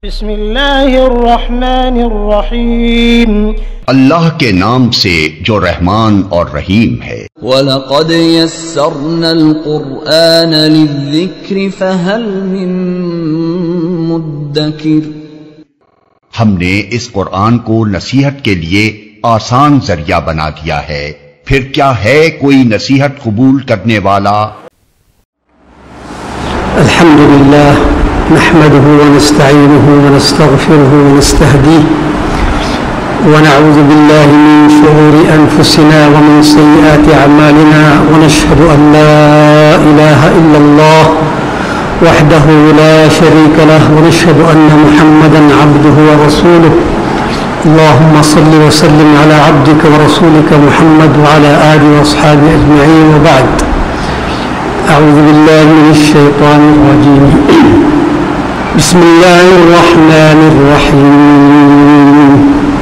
بسم اللہ الرحمن الرحیم، اللہ کے نام سے جو رحمان اور رحیم ہے۔ وَلَقَدْ يَسَّرْنَا الْقُرْآنَ لِلذِّكْرِ فَهَلْ مِن مُدَّكِرٍ، ہم نے اس قرآن کو نصیحت کے لیے آسان ذریعہ بنا دیا ہے، پھر کیا ہے کوئی نصیحت قبول کرنے والا؟ الحمدللہ نحمده ونستعینه ونستغفره ونستهديه ونعوذ بالله من شرور أنفسنا ومن سيئات أعمالنا ونشهد أن لا إله إلا الله وحده لا شريك له ونشهد أن محمدا عبده ورسوله اللهم صل وسلم على عبدك ورسولك محمد وعلى آله وأصحابه أجمعين وبعد أعوذ بالله من الشيطان الرجيم بسم الله الرحمن الرحيم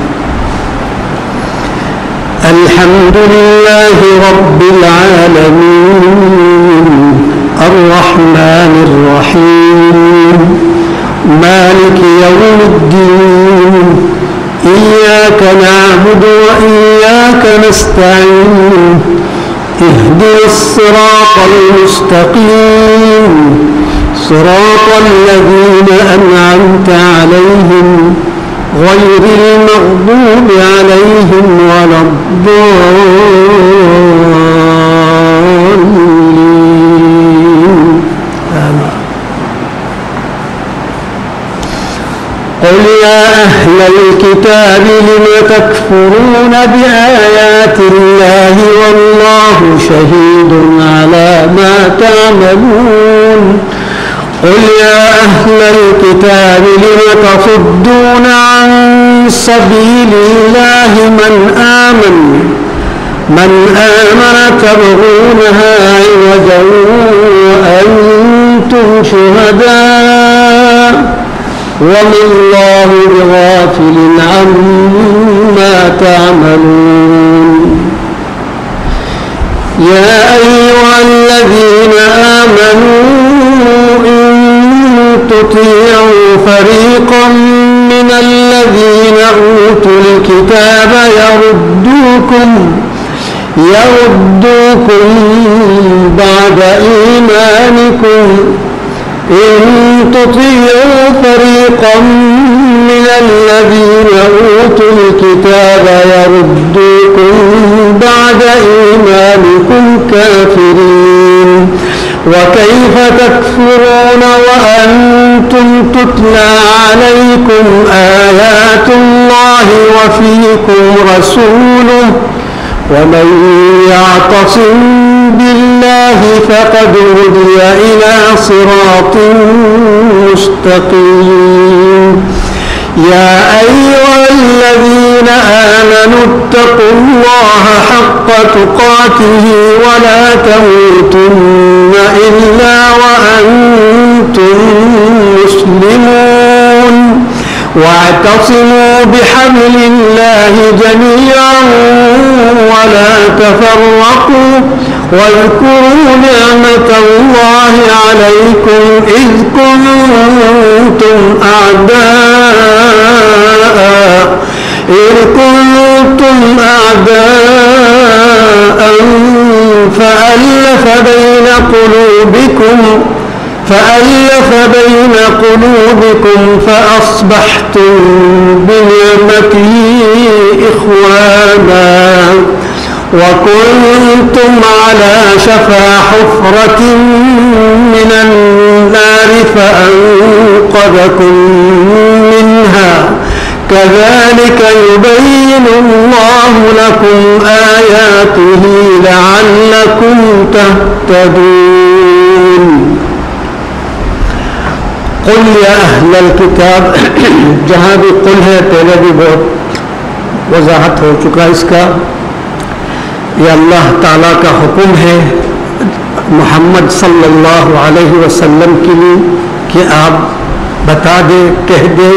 الحمد لله رب العالمين الرحمن الرحيم مالك يوم الدين إياك نعبد وإياك نستعين اهدنا الصراط المستقيم صراط الذين أنعمت عليهم غير المغضوب عليهم ولا الضالين آمين قل يا أهل الكتاب لم تكفرون بآيات الله والله شهيد على ما تعملون قل يا أهل الكتاب لم تصدون عن سبيل الله من آمن تبغونها عوجا وأنتم شهداء وما الله بغافل عما تعملون يا أيها الذين آمنوا تطيعوا فريقا من الذين أوتوا الكتاب يردوكم بعد إيمانكم إن تطيعوا فريقا من الذين أوتوا الكتاب يردوكم بعد إيمانكم كافرين وكيف تكفرون وأنتم تتلى عليكم آيات الله وفيكم رسوله ومن يعتصم بالله فقد هدي إلى صراط مستقيم يا أيها الذين آمنوا اتقوا الله حق تقاته ولا تموتن إلا وأنتم مسلمون واعتصموا بحبل الله جميعا ولا تفرقوا واذكروا نعمة الله عليكم إذ كنتم أعداء فألف بين قلوبكم فأصبحتم بنعمته إخوانا وكنتم على شفا حفرة من النار فأنقذكم منها كذلك يبين الله لكم آياته لعلكم تهتدون قل یا اہل الکتاب جہاں بھی قل ہے پہلے بھی بہت وضاحت ہو چکا اس کا، یہ اللہ تعالیٰ کا حکم ہے محمد صلی اللہ علیہ وسلم کے لیے کہ آپ بتا دیں، کہہ دیں،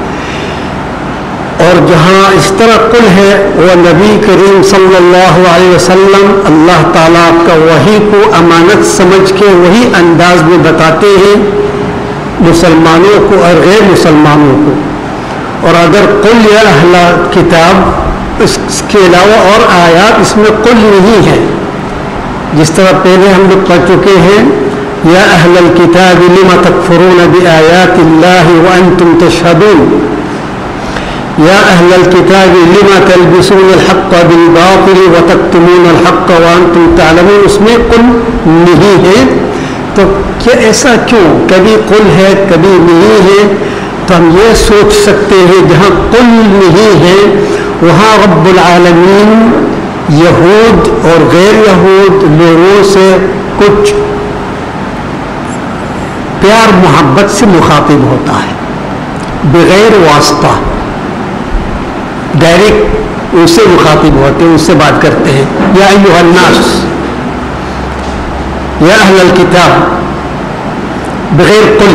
اور جہاں اس طرح قل ہے وہ نبی کریم صلی اللہ علیہ وسلم اللہ تعالیٰ کا وحی کو امانت سمجھ کے وہی انداز میں بتاتے ہیں مسلمانوں کو اور غیر مسلمانوں کو. اور اگر قل یا اہل کتاب اس کے علاوہ اور آیات اس میں قل نہیں ہے، جس طرح پہلے ہم لوگ پڑھ چکے ہیں یا اہل الکتاب لم تکفرون بآیات اللہ وانتم تشہدون، یا اہل الکتاب لم تلبسون الحق بالباطل وتکتمون الحق وانتم تعلمون، اس میں قل نہیں ہے. تو کیا ایسا کیوں؟ کبھی قل ہے کبھی نہیں ہے. تو ہم یہ سوچ سکتے ہیں جہاں قل نہیں ہے وہاں رب العالمین یہود اور غیر یہود لوگوں سے کچھ پیار محبت سے مخاطب ہوتا ہے، بغیر واسطہ ڈائریکٹ ان سے مخاطب ہوتے ہیں، ان سے بات کرتے ہیں. یا ایھا الناس، یا اہل الکتاب، بغیر قل.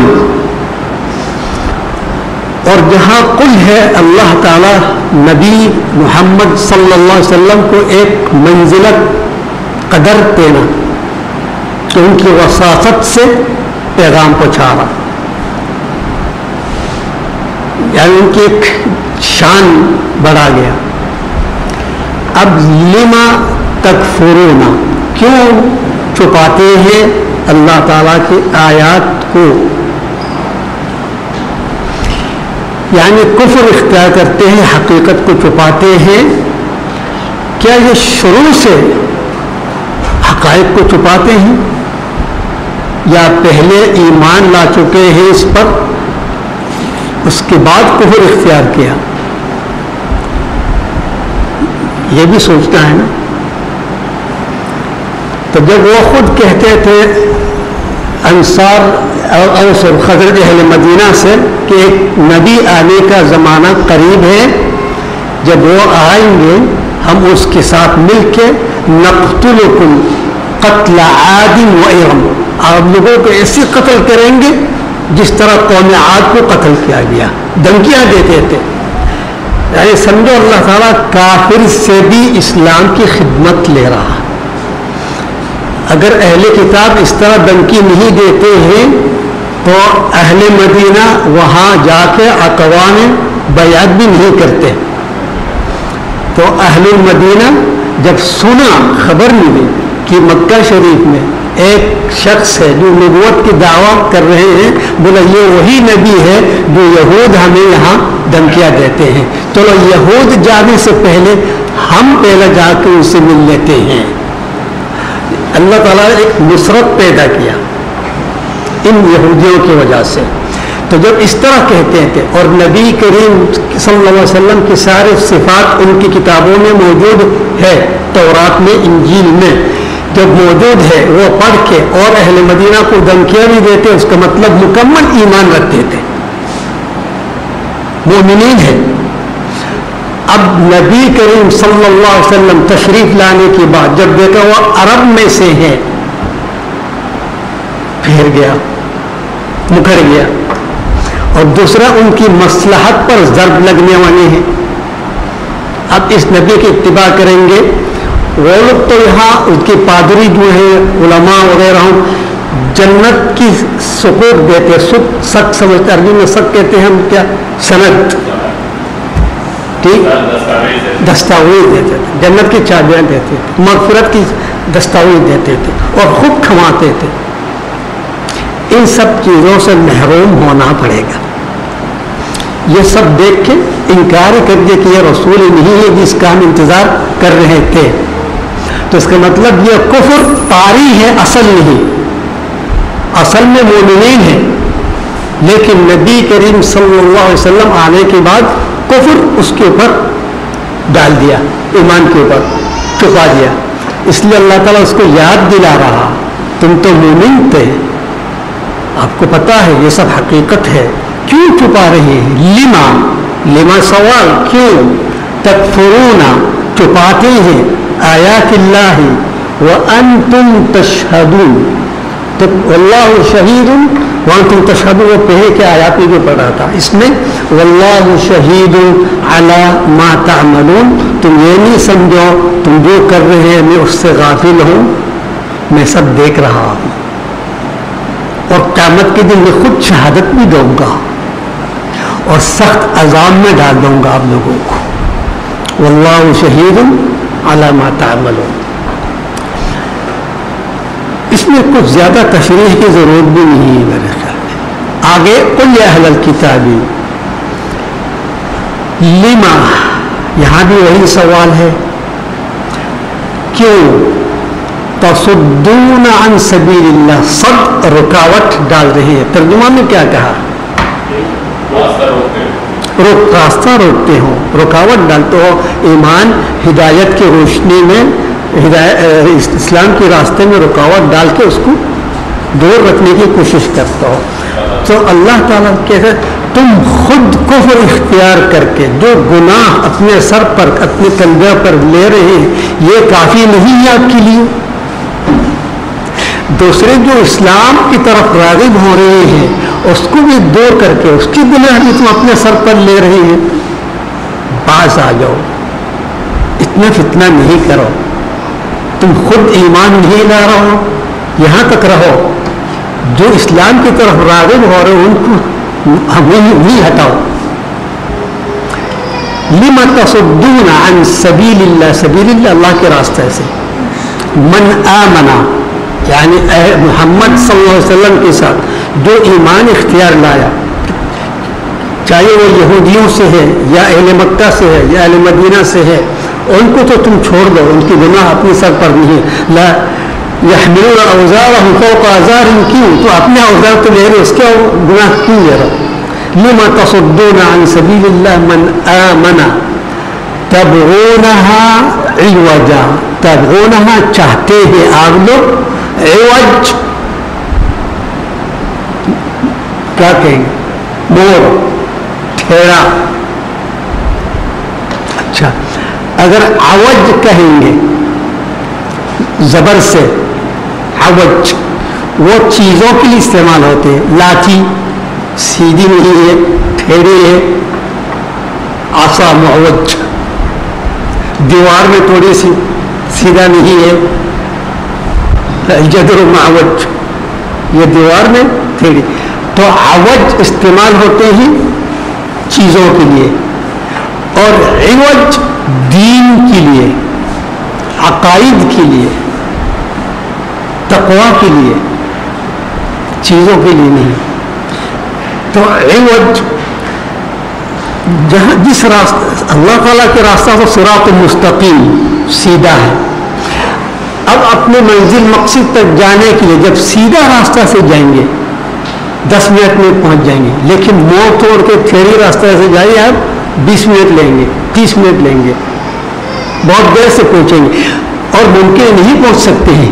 اور جہاں قل ہے اللہ تعالی نبی محمد صلی اللہ علیہ وسلم کو ایک منزلت قدر دینا کہ ان کی وساطت سے پیغام پہنچا رہا، یعنی ان کی ایک شان بڑھا گیا. اب لما تکفرون، کیوں چھپاتے ہیں اللہ تعالیٰ کی آیات کو، یعنی کفر اختیار کرتے ہیں، حقیقت کو چھپاتے ہیں. کیا یہ شروع سے حقائق کو چھپاتے ہیں یا پہلے ایمان لا چکے ہیں اس پر، اس کے بعد کفر اختیار کیا؟ یہ بھی سوچنا ہے نا. تو جب وہ خود کہتے تھے انصار اوس اور خزرج اہل مدینہ سے کہ ایک نبی آنے کا زمانہ قریب ہے، جب وہ آئیں گے ہم اس کے ساتھ مل کے نقتلکم قتل عاد و ارم، آپ لوگوں کو ایسے قتل کریں گے جس طرح قوم عاد کو قتل کیا گیا. دھمکیاں دیتے تھے. یعنی سمجھو اللہ تعالیٰ کافر سے بھی اسلام کی خدمت لے رہا. اگر اہل کتاب اس طرح دھمکی نہیں دیتے ہیں تو اہل مدینہ وہاں جا کے اقوام بیعت بھی نہیں کرتے. تو اہل المدینہ جب سنا، خبر ملی کہ مکہ شریف میں ایک شخص ہے جو نبوت کی دعویٰ کر رہے ہیں، بولا یہ وہی نبی ہے جو یہود ہمیں یہاں دھمکیاں دیتے ہیں، چلو یہود جانے سے پہلے ہم پہلے جا کے ان سے مل لیتے ہیں. اللہ تعالیٰ نے ایک نصرت پیدا کیا ان یہودیوں کی وجہ سے. تو جب اس طرح کہتے تھے، اور نبی کریم صلی اللہ علیہ وسلم کی سارے صفات ان کی کتابوں میں موجود ہے، تورات میں، انجیل میں، جب موجود ہے وہ پڑھ کے اور اہل مدینہ کو دھمکیاں بھی دیتے، اس کا مطلب مکمل ایمان رکھتے تھے، مومنین ہیں. اب نبی کریم صلی اللہ علیہ وسلم تشریف لانے کے بعد جب دیکھا وہ عرب میں سے ہے، پھر گیا، مکر گیا. اور دوسرا ان کی مصلحت پر ضرب لگنے والے ہیں. اب اس نبی کی اتباع کریں گے. وہ لوگ تو یہاں ان کے پادری جو ہیں علماء وغیرہ ہوں جنت کی سکوت دیتے، سک سمجھتے، عربی میں سک کہتے ہیں ہم، کیا سند، ٹھیک، دستاویز دیتے تھے، جنت کی چابیاں دیتے تھے، مغفرت کی دستاویز دیتے تھے اور خود کھواتے تھے. ان سب چیزوں سے محروم ہونا پڑے گا. یہ سب دیکھ کے انکار کر دیا کہ یہ رسول ہی نہیں ہے جس کا ہم انتظار کر رہے تھے. تو اس کا مطلب یہ کفر طاری ہے، اصل نہیں. اصل میں مومنین ہے، لیکن نبی کریم صلی اللہ علیہ وسلم آنے کے بعد کفر اس کے اوپر ڈال دیا، ایمان کے اوپر چھپا دیا. اس لیے اللہ تعالیٰ اس کو یاد دلا رہا، تم تو مومن تھے، آپ کو پتا ہے یہ سب حقیقت ہے، کیوں چھپا رہے ہیں؟ لما سوال، کیوں؟ تکفرون، چھپاتے ہیں آیات اللہ وانتم تشہدون. تو واللہ شہید وانتم تشہدون، وہ پہلے کے آیات میں جو پڑھا تھا، اس میں واللہ شہید علی ما تعملون، تم یہ نہیں سمجھو تم جو کر رہے ہیں میں اس سے غافل ہوں، میں سب دیکھ رہا ہوں. اور قیامت کے دن میں خود شہادت بھی دوں گا اور سخت عذاب میں ڈال دوں گا آپ لوگوں کو. واللہ شہید علی ما تعملون. اس میں کچھ زیادہ تشریح کی ضرورت بھی نہیں ہے میرے خیال میں. آگے قل یا اہل الکتاب لما، یہاں بھی وہی سوال ہے، کیوں تصدون عن سبیل اللہ، صد رکاوٹ ڈال رہے ہیں. ترجمہ میں کیا کہا؟ راستہ روکتے ہو، رکاوٹ ڈالتے ہو. ایمان ہدایت کی روشنی میں اسلام کے راستے میں رکاوٹ ڈال کے اس کو دور رکھنے کی کوشش کرتا ہو. تو اللہ تعالیٰ کہتے تم خود کفر اختیار کر کے جو گناہ اپنے سر پر اپنے کندھے پر لے رہے ہیں یہ کافی نہیں ہے آپ کے لیے. دوسرے جو اسلام کی طرف راغب ہو رہے ہیں اس کو بھی دور کر کے اس کی گناہ بھی تم اپنے سر پر لے رہے ہیں. باز آ جاؤ، اتنا فتنہ نہیں کرو. تم خود ایمان نہیں لا رہے ہو، یہاں تک رہو. جو اسلام کی طرف راغب ہو رہے ان کو نہیں ہٹاؤ. لما تصدون عن سبیل اللہ، سبیل اللہ اللہ کے راستے سے. من آمنا یعنی محمد صلی اللہ علیہ وسلم کے ساتھ جو ایمان اختیار لایا، چاہے وہ یہودیوں سے ہے یا اہل مکہ سے ہے یا اہل مدینہ سے ہے، ان کو تو تم چھوڑ دو، ان کی گناہ اپنے سر پر نہیں. لا یحملون اوزارهم فوق اوزارهم، کیوں؟ تو اپنے اوزار تو لے رہے، اس کے گناہ کیوں لے رہے؟ لما تصدون عن سبیل اللہ من آمن تبغونها عوجا، تبغونها چاہتے ہیں آپ لوگ، عوج کیا کہیں گے؟ موڑ، ٹھیرا. اچھا اگر عوج کہیں گے زبر سے، عوج وہ چیزوں کے لیے استعمال ہوتے ہیں. لاٹھی سیدھی نہیں ہے، ٹھیری ہے. عصا معوج، دیوار میں تھوڑی سی سیدھا نہیں ہے. جدر معوج، یہ دیوار میں ٹھیری. تو عوج استعمال ہوتے ہیں چیزوں کے لیے، اور عوج دین کے لیے، عقائد کے لیے، تقوی کے لیے، چیزوں کے لیے نہیں. تو عوج جہاں جس راستہ اللہ تعالیٰ کے راستہ تو صراط مستقیم سیدھا ہے. اب اپنے منزل مقصد تک جانے کے لیے جب سیدھا راستہ سے جائیں گے 10 منٹ میں پہنچ جائیں گے، لیکن موڑ توڑ کے ٹھیری راستہ سے جائیے آپ 20 منٹ لیں گے، 30 منٹ لیں گے، بہت دیر سے پہنچیں گے اور ممکن نہیں پہنچ سکتے ہیں.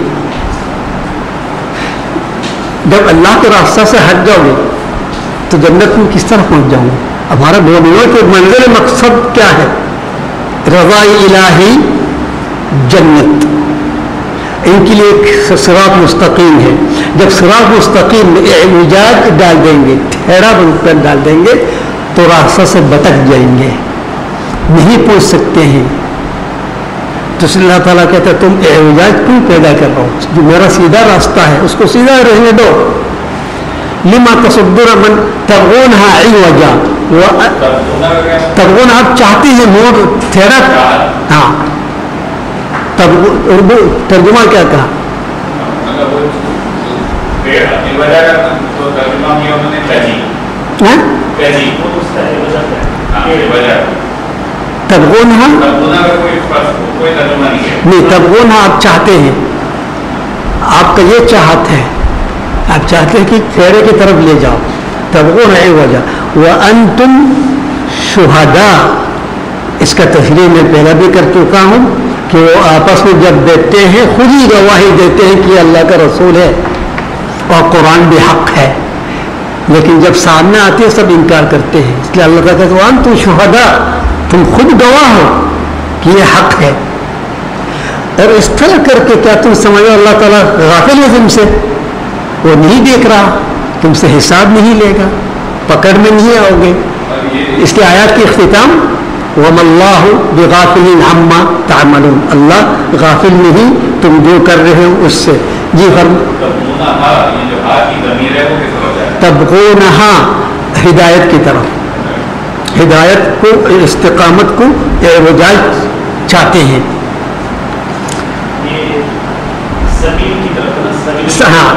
جب اللہ کے راستہ سے ہٹ جاؤ گے تو جنت میں کس طرح پہنچ جاؤں گے؟ ہمارا مومنوں کے منزل مقصد کیا ہے؟ رضا الہی، جنت. ان کے لیے صراط مستقیم ہے. جب صراط مستقیم میں اعوجاج ڈال دیں گے، ٹھہرا پر ڈال دیں گے تو راستہ سے بھٹک جائیں گے، نہیں پہنچ سکتے ہیں. تو اللہ تعالیٰ کہتا ہے تم اعوجاج کیوں پیدا کر رہا ہو؟ جو میرا سیدھا راستہ ہے اس کو سیدھا رہنے دو. لما تصدون من تبغونها عوجا، تبغون آپ چاہتے ہیں موڑ ٹھہرا. ہاں اردو ترجمہ کیا کہا؟ تبغونها نہیں، تبغونها آپ چاہتے ہیں، آپ کا یہ چاہت ہے، آپ چاہتے ہیں کہ ٹھہرے کی طرف لے جاؤ. تبغونها عوجا وانتم شہداء، اس کا تشریح میں پہلا بھی کر چکا ہوں کہ وہ آپس میں جب دیکھتے ہیں خود ہی گواہی دیتے ہیں کہ اللہ کا رسول ہے اور قرآن بھی حق ہے، لیکن جب سامنے آتے ہیں سب انکار کرتے ہیں. اس لیے اللہ کا کہتے ہیں وانتم شہداء، تم خود گواہ ہو کہ یہ حق ہے. اور اس طرح کر کے کیا تم سمجھو اللہ تعالیٰ غافل ہے تم سے؟ وہ نہیں دیکھ رہا، تم سے حساب نہیں لے گا، پکڑ میں نہیں آؤ گے. اس کے آیات کی اختتام وَمَا اللَّهُ بِغَافِلٍ عَمَّا تَعْمَلُونَ، اللہ غافل نہیں تم جو کر رہے ہو اس سے. جی فرمائیں. تبغونہا ہدایت کی طرف، ہدایت کو، استقامت کو اعوجاج چاہتے ہیں. ہاں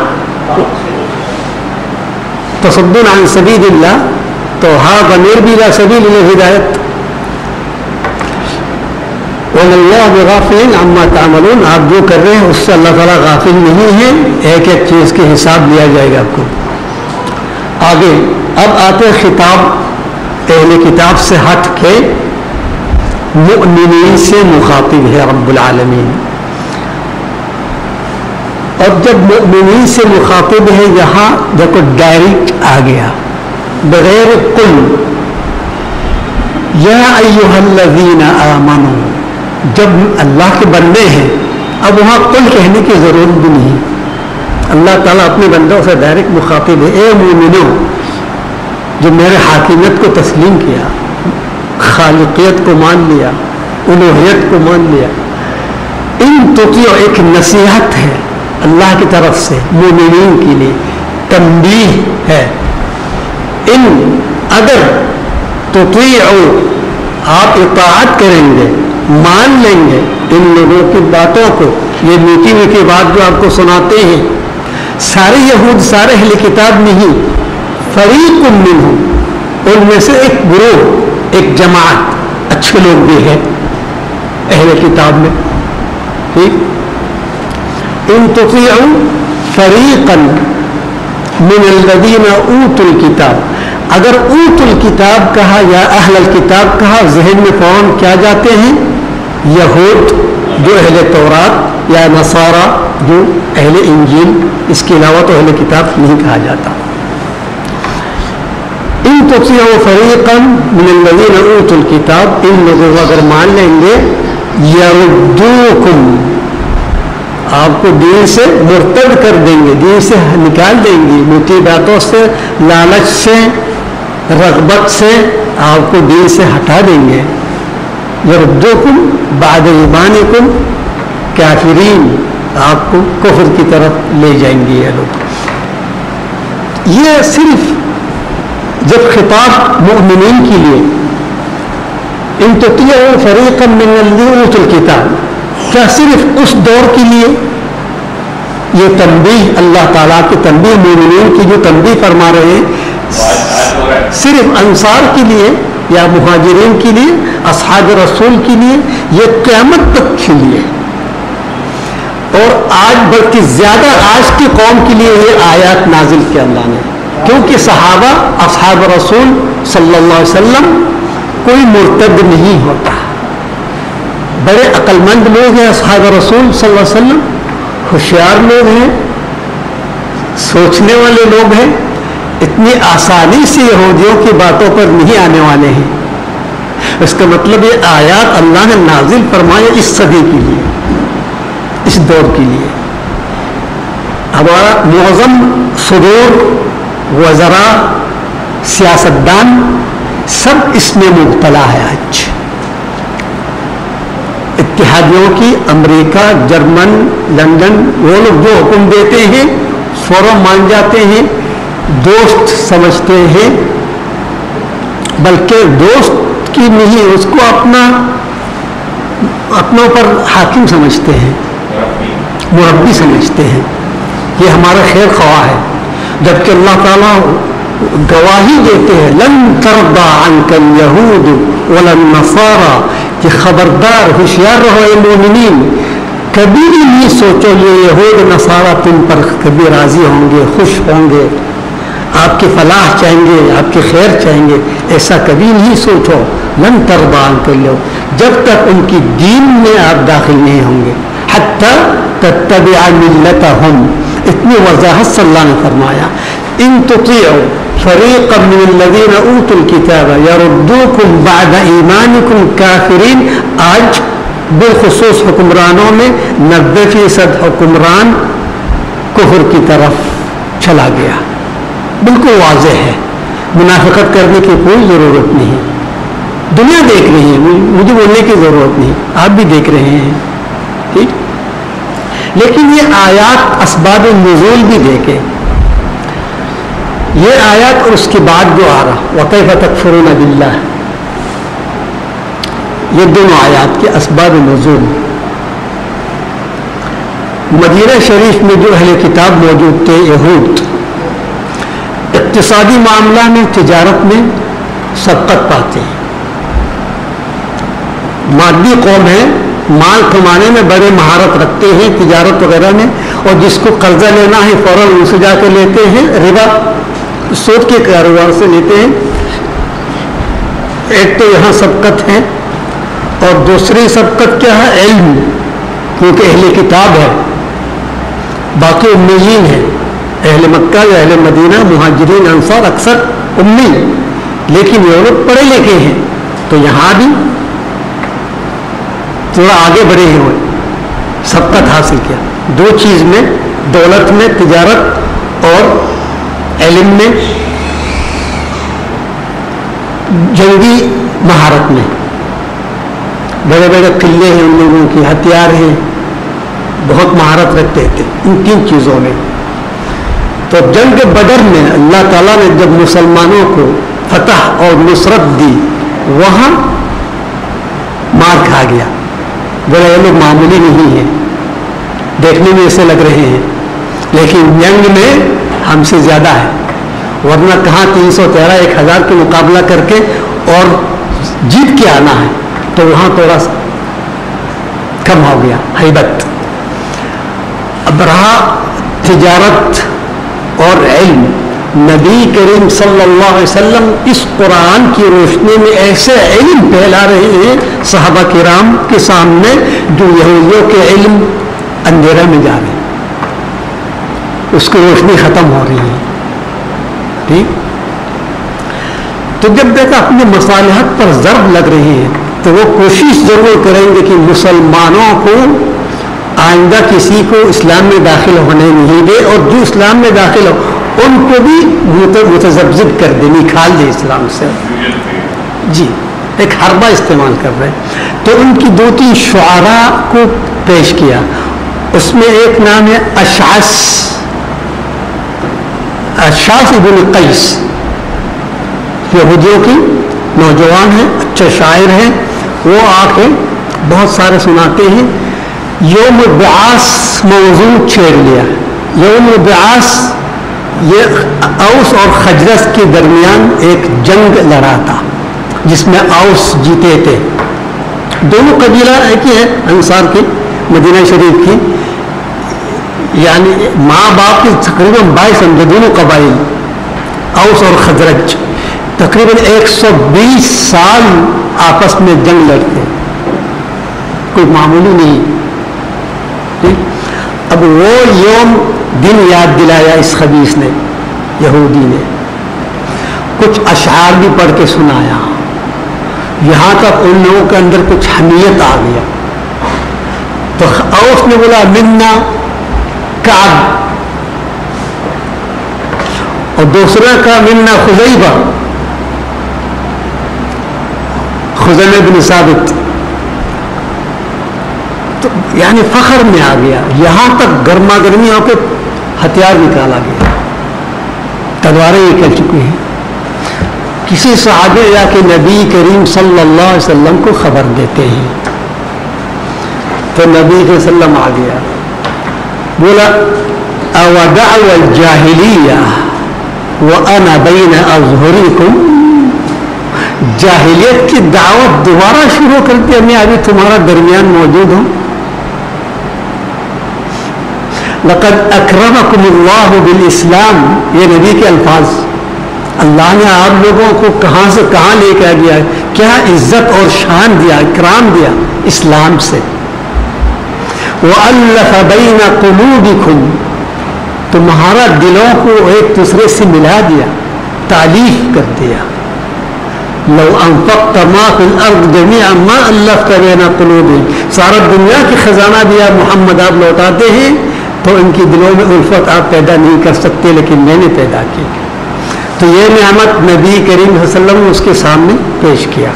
تصدون عن سبیل اللہ، تو ہاں ضمیر بھی لا سبیل الہدایت. وَمَا اللَّهُ بِغَافِلٍ عَمَّا تَعْمَلُونَ، آپ جو کر رہے ہیں اس سے اللہ تعالیٰ غافل نہیں ہے، ایک ایک چیز کے حساب لیا جائے گا آپ کو. آگے اب آتے خطاب اہل کتاب سے ہٹ کے مؤمنین سے مخاطب ہے رب العالمین. اور جب مؤمنین سے مخاطب ہے یہاں دیکھو ڈائریکٹ آ گیا بغیر قل یا ایھا الذین آمنوا. جب اللہ کے بندے ہیں اب وہاں قل کہنے کی ضرورت بھی نہیں. اللہ تعالیٰ اپنے بندوں سے ڈائریکٹ مخاطب ہے، اے مومنو جو میرے حاکمیت کو تسلیم کیا، خالقیت کو مان لیا، الوہیت کو مان لیا. ان تطیعوا، ایک نصیحت ہے اللہ کی طرف سے مومنین کے لیے، تنبیہ ہے. ان اگر تطیعوا، آپ اطاعت کریں گے، مان لیں گے ان لوگوں کی باتوں کو، یہ میٹھی میٹھی بات جو آپ کو سناتے ہیں، سارے یہود سارے اہل کتاب نہیں، فریق منہم، ان میں سے ایک گروہ، ایک جماعت اچھے لوگ بھی ہیں اہل کتاب میں. ٹھیک، ان تطیعوا فریقا من الذین اوتوا الکتاب. اگر اوت الکتاب کہا یا اہل الکتاب کہا ذہن میں فوراً کیا جاتے ہیں؟ یہود جو اہل تورات، یا نصارہ جو اہل انجیل. اس کے علاوہ تو اہل کتاب نہیں کہا جاتا. ان تطیعوا فریقا من الذین اوتوا الکتاب، ان لوگوں کو اگر مان لیں گے، یردوکم، آپ کو دین سے مرتد کر دیں گے، دین سے نکال دیں گے، میٹھی باتوں سے، لالچ سے، رغبت سے آپ کو دین سے ہٹا دیں گے. یردوکم بعد ایمانکم کافرین، آپ کو کفر کی طرف لے جائیں گے یہ لوگ. یہ صرف جب خطاب مؤمنین کے لیے، ان تطیعوا فریقا من الذین اوتوا الکتاب، کیا صرف اس دور کے لیے یہ تنبیہ، اللہ تعالیٰ کی تنبیہ مومنین کی جو تنبیہ فرما رہے ہیں، صرف انصار کے لیے یا مہاجرین کے لیے، اصحاب رسول کے لیے، یہ قیامت تک کے لیے، اور آج بلکہ زیادہ آج کی قوم کے لیے یہ آیات نازل کیا اللہ نے. کیونکہ صحابہ اصحاب رسول صلی اللہ علیہ وسلم کوئی مرتد نہیں ہوتا، بڑے عقل مند لوگ ہیں اصحاب رسول صلی اللہ علیہ وسلم، ہوشیار لوگ ہیں، سوچنے والے لوگ ہیں، اتنی آسانی سے یہودیوں کی باتوں پر نہیں آنے والے ہیں. اس کا مطلب یہ آیات اللہ نے نازل فرمایا اس صدی کے لیے، اس دور کے لیے. ہمارا معظم صدور، وزراء، سیاستدان سب اس میں مبتلا ہے. آج اتحادیوں کی، امریکہ، جرمن، لندن، وہ لوگ جو حکم دیتے ہیں فوراً مان جاتے ہیں، دوست سمجھتے ہیں، بلکہ دوست کی نہیں، اس کو اپنوں پر حاکم سمجھتے ہیں، مربی سمجھتے ہیں، یہ ہمارا خیر خواہ ہے. جبکہ اللہ تعالیٰ گواہی دیتے ہیں، لن ترضى عنك اليهود ولا النصارى، کہ خبردار ہوشیار رہو اے مومنین، کبھی بھی نہیں سوچو یہ یہود نصارہ تم پر کبھی راضی ہوں گے، خوش ہوں گے، آپ کی فلاح چاہیں گے، آپ کی خیر چاہیں گے، ایسا کبھی نہیں سوچو. لن ترضى عنك اليهود، جب تک ان کی دین میں آپ داخل نہیں ہوں گے، حتی تتبع ملتهم، اتنی وضاحت سے اللہ نے فرمایا. ان تطیعوا فریقا من الذین اوتوا الکتاب یردوکم بعد ایمانکم کافرین. آج بالخصوص حکمرانوں میں 90% حکمران کفر کی طرف چلا گیا. بالکل واضح ہے، منافقت کرنے کی کوئی ضرورت نہیں. دنیا دیکھ رہی ہے، مجھے بولنے کی ضرورت نہیں، آپ بھی دیکھ رہے ہیں. ٹھیک، لیکن یہ آیات اسباب نزول بھی دیکھیں. یہ آیات اور اس کے بعد جو آ رہا وَكَيْفَ تَكْفُرُونَ بِاللَّهِ، یہ دونوں آیات کے اسباب نزول. مدینہ شریف میں جو اہل کتاب موجود تھے یہود، اقتصادی معاملہ میں تجارت میں سبقت پاتے ہیں، مادی قوم ہے، مال کمانے میں بڑے مہارت رکھتے ہیں تجارت وغیرہ میں، اور جس کو قرضہ لینا ہے فوراً ان سے جا کے لیتے ہیں، ربا سود کے کاروبار سے لیتے ہیں. ایک تو یہاں سبقت ہے، اور دوسری سبقت کیا ہے؟ علم، کیونکہ اہل کتاب ہے، باقی امیین ہیں. اہل مکہ یا اہل مدینہ مہاجرین انصار اکثر امی، لیکن یہ لوگ پڑھے لکھے ہیں، تو یہاں بھی تھوڑا آگے بڑھے ہوئے، سبقت حاصل کیا دو چیز میں، دولت میں، تجارت، اور علم میں، جنگی مہارت میں. بڑے بڑے قلعے ہیں ان لوگوں کی، ہتھیار ہیں، بہت مہارت رکھتے تھے ان تین چیزوں میں. تو جنگ بدر میں اللہ تعالیٰ نے جب مسلمانوں کو فتح اور نصرت دی، وہاں مار کھا گیا. بڑے یہ لوگ معمولی نہیں ہیں، دیکھنے میں ایسے لگ رہے ہیں، لیکن جنگ میں ہم سے زیادہ ہے. ورنہ کہاں 313 1000 کے مقابلہ کر کے اور جیت کے آنا ہے، تو وہاں تھوڑا سا کم ہو گیا ہیبت. اب رہا تجارت اور علم، نبی کریم صلی اللہ علیہ وسلم اس قرآن کی روشنی میں ایسے علم پھیلا رہے ہیں صحابہ کرام کے سامنے جو یہودیوں کے علم اندھیرے میں جا رہے ہیں، اس کی روشنی ختم ہو رہی ہے. ٹھیک، تو جب دیکھا اپنے مصالحت پر ضرب لگ رہی ہے تو وہ کوشش ضرور کریں گے کہ مسلمانوں کو آئندہ کسی کو اسلام میں داخل ہونے نہیں دے، اور جو اسلام میں داخل ہو ان کو بھی متذبذب کر دے، نکال دے اسلام سے. جی ایک حربہ استعمال کر رہے ہیں. تو ان کی 2-3 شعراء کو پیش کیا، اس میں ایک نام ہے اشعث ابن قیس، یہودیوں کی نوجوان ہیں، اچھے شاعر ہیں. وہ آ کے بہت سارے سناتے ہیں. یوم بعاث موضوع چھیڑ لیا. یوم بعاث یہ اوس اور خجرج کے درمیان ایک جنگ لڑا تھا جس میں اوس جیتے تھے. دونوں قبیلہ ایک ہی ہے، انصار کی، مدینہ شریف کی، یعنی ماں باپ کی تقریباً 22 سمجھے دونوں قبائل، اوس اور خزرج. تقریباً 120 سال آپس میں جنگ لڑتے، کوئی معمولی نہیں. اب وہ یوم دن یاد دلایا اس خبیث نے، یہودی نے، کچھ اشعار بھی پڑھ کے سنایا. یہاں تک ان لوگوں کے اندر کچھ حمیت آ گیا. تو اوس نے بولا منا کعب، اور دوسرا کا منا خزیبہ، خزیمہ بن ثابت. تو یعنی فخر میں آ گیا. یہاں تک گرما گرمی ہو کے ہتھیار نکالا گیا، تلواریں نکل چکی ہیں. کسی صحابی یا کہ نبی کریم صلی اللہ علیہ وسلم کو خبر دیتے ہیں. تو نبی صلی اللہ علیہ وسلم آ گیا، بولا اودعوا الجاہلیہ وانا بین اظہرکم، جاہلیت کی دعوت دوبارہ شروع کرتی ہے، میں ابھی تمہارا درمیان موجود ہوں. لقد اکرمکم اللہ بالاسلام، یہ نبی کے الفاظ. اللہ نے آپ لوگوں کو کہاں سے کہاں لے کے گیا، کیا عزت اور شان دیا، اکرام دیا اسلام سے. وَأَلَّفَ بَيْنَ قُلُوبِكُمْ، تمہارا دلوں کو ایک دوسرے سے ملا دیا، تالیف کر دیا. لو انفقت ما فی الارض جميعا ما الفت بین قلوبهم، سارا دنیا کی خزانہ دیا محمد آپ لوٹاتے ہیں تو ان کی دلوں میں الفت آپ پیدا نہیں کر سکتے، لیکن میں نے پیدا کی. تو یہ نعمت نبی کریم صلی اللہ علیہ وسلم نے اس کے سامنے پیش کیا.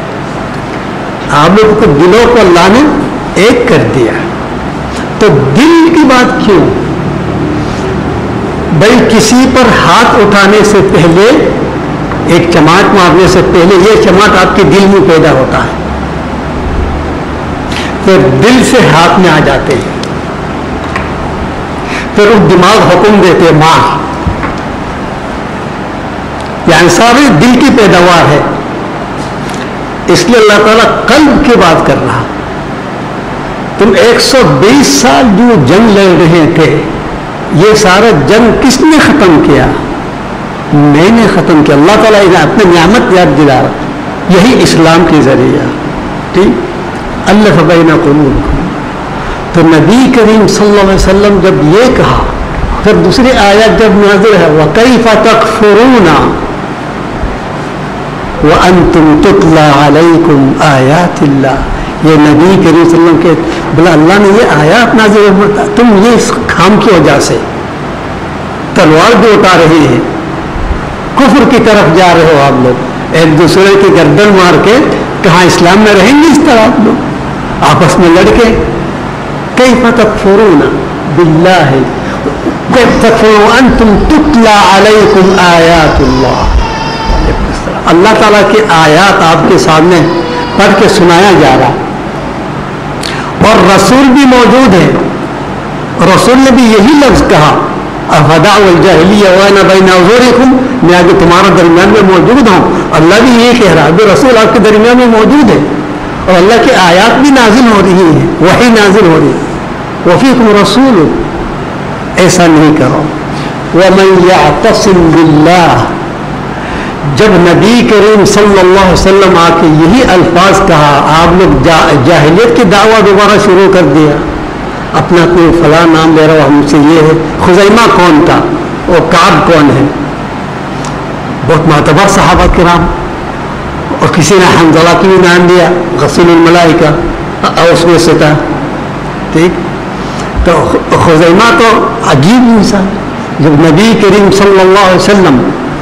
آپ لوگوں کو دلوں کو اللہ نے ایک کر دیا. تو دل کی بات کیوں؟ بھائی کسی پر ہاتھ اٹھانے سے پہلے، ایک چماٹ مارنے سے پہلے یہ چماٹ آپ کے دل میں پیدا ہوتا ہے، پھر دل سے ہاتھ میں آ جاتے ہیں، پھر وہ دماغ حکم دیتے مار، یعنی سارے دل کی پیداوار ہے. اس لیے اللہ تعالیٰ قلب کی بات کر رہا. تم 120 سال جو جنگ لڑ رہے تھے، یہ سارا جنگ کس نے ختم کیا؟ میں نے ختم کیا. اللہ تعالیٰ اپنے نعمت یاد دلا رہا، یہی اسلام کے ذریعہ. ٹھیک، الف بین قلوبکم. تو نبی کریم صلی اللہ علیہ وسلم جب یہ کہا، پھر دوسری آیت جب نازل ہے وَكَيْفَ تَكْفُرُونَ وَأَنْتُمْ تُتْلَى عَلَيْكُمْ آيَاتِ اللَّهِ. یہ نبی کریم صلی اللہ علیہ وسلم کے بلا اللہ نے یہ آیات نازل ہوتا، تم یہ اس کام کی وجہ سے تلوار بھی اٹھا رہے ہیں، کفر کی طرف جا رہے ہو آپ لوگ، ایک دوسرے کی گردن مار کے کہاں اسلام میں رہیں گے اس طرح آپ لوگ آپس میں لڑ کے. کیف تکفرون باللہ کیف تکفرون وانتم تتلی علیکم آیات اللہ. اللہ تعالیٰ کی آیات آپ کے سامنے پڑھ کے سنایا جا رہا، اور رسول بھی موجود ہے. رسول نے بھی یہی لفظ کہا افدعوا الجاہلیہ وانا بین اظہرکم، میں آگے تمہارا درمیان میں موجود ہوں. اللہ بھی یہ کہہ رہا ہے رسول آپ کے درمیان میں موجود ہے، اور اللہ کی آیات بھی نازل ہو رہی ہیں، وحی نازل ہو رہی ہے. وفیکم رسول، ایسا نہیں کرو. ومن یعتصم باللہ، جب نبی کریم صلی اللہ علیہ وسلم آ کے یہی الفاظ کہا، آپ لوگ جاہلیت کی دعویٰ دوبارہ شروع کر دیا. اپنا کوئی فلاں نام لے رہا ہو، ہم سے یہ ہے. خزیمہ کون تھا؟ وہ کعب کون ہے؟ بہت معتبر صحابہ کرام. اور کسی نے حنظلہ کی بھی نام دیا، غسیل الملائکہ، اور اس میں سے تھا. ٹھیک، تو خزیمہ تو عجیب انسان. جب نبی کریم صلی اللہ علیہ وسلم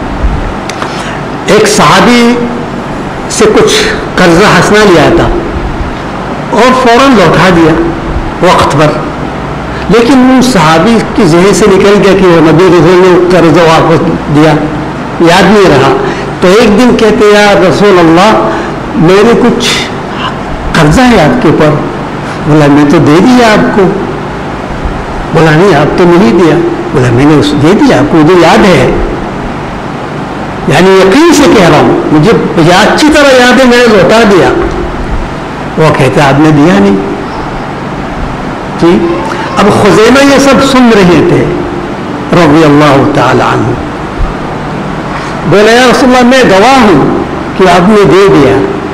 ایک صحابی سے کچھ قرضہ ہنسنا لیا تھا اور فوراً لوٹا دیا وقت پر، لیکن ان صحابی کی ذہن سے نکل گیا کہ وہ نبی رسول نے قرضہ واپس دیا، یاد نہیں رہا. تو ایک دن کہتے یا رسول اللہ میرے کچھ قرضہ ہے آپ کے اوپر. بولا میں تو دے دیا آپ کو. بولا نہیں آپ تو نہیں دیا. بولا میں نے دے دیا آپ کو، مجھے یاد ہے، یعنی یقین سے کہہ رہا ہوں، مجھے اچھی طرح یاد ہے، میں نے لوٹا دیا. وہ کہتے آپ نے دیا نہیں. ٹھیک، اب خزیمہ یہ سب سن رہے تھے رضی اللہ تعالی عنہ. بولے یا رسول اللہ میں گواہ ہوں کہ آپ نے دے دیا.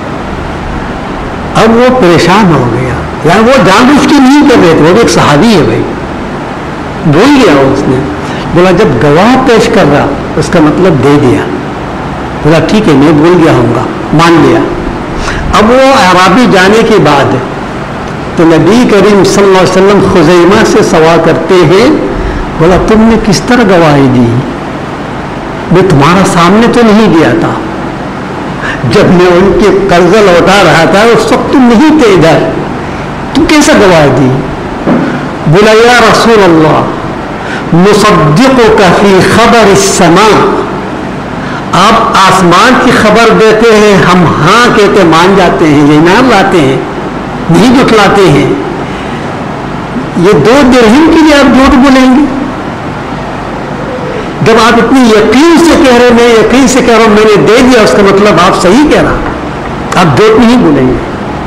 اب وہ پریشان ہو گیا، یعنی وہ جان بوجھ کے نہیں کر رہے تھے، وہ بھی ایک صحابی ہے بھائی، بھول گیا اس نے. بولا جب گواہ پیش کر رہا اس کا مطلب دے دیا. بولا ٹھیک ہے میں بھول گیا ہوں گا، مان لیا. اب وہ اعرابی جانے کے بعد تو نبی کریم صلی اللہ علیہ وسلم خزیمہ سے سوال کرتے ہیں، بولا تم نے کس طرح گواہی دی؟ میں تمہارا سامنے تو نہیں دیا تھا، جب میں ان کے قرضہ لوٹا رہا تھا اس وقت تم نہیں تھے ادھر، تم کیسا گواہی دی؟ بولا یا رسول اللہ نصدقک فی خبر السماء، آپ آسمان کی خبر دیتے ہیں، ہم ہاں کہتے مان جاتے ہیں، ایمان لاتے ہیں، نہیں جھٹلاتے ہیں. یہ 2 درہم کے لیے آپ جھوٹ بولیں گے؟ جب آپ اتنی یقین سے کہہ رہے، میں یقین سے کہہ رہا ہوں میں نے دے دیا، اس کا مطلب آپ صحیح کہہ رہا، آپ جھوٹ نہیں بولیں گے.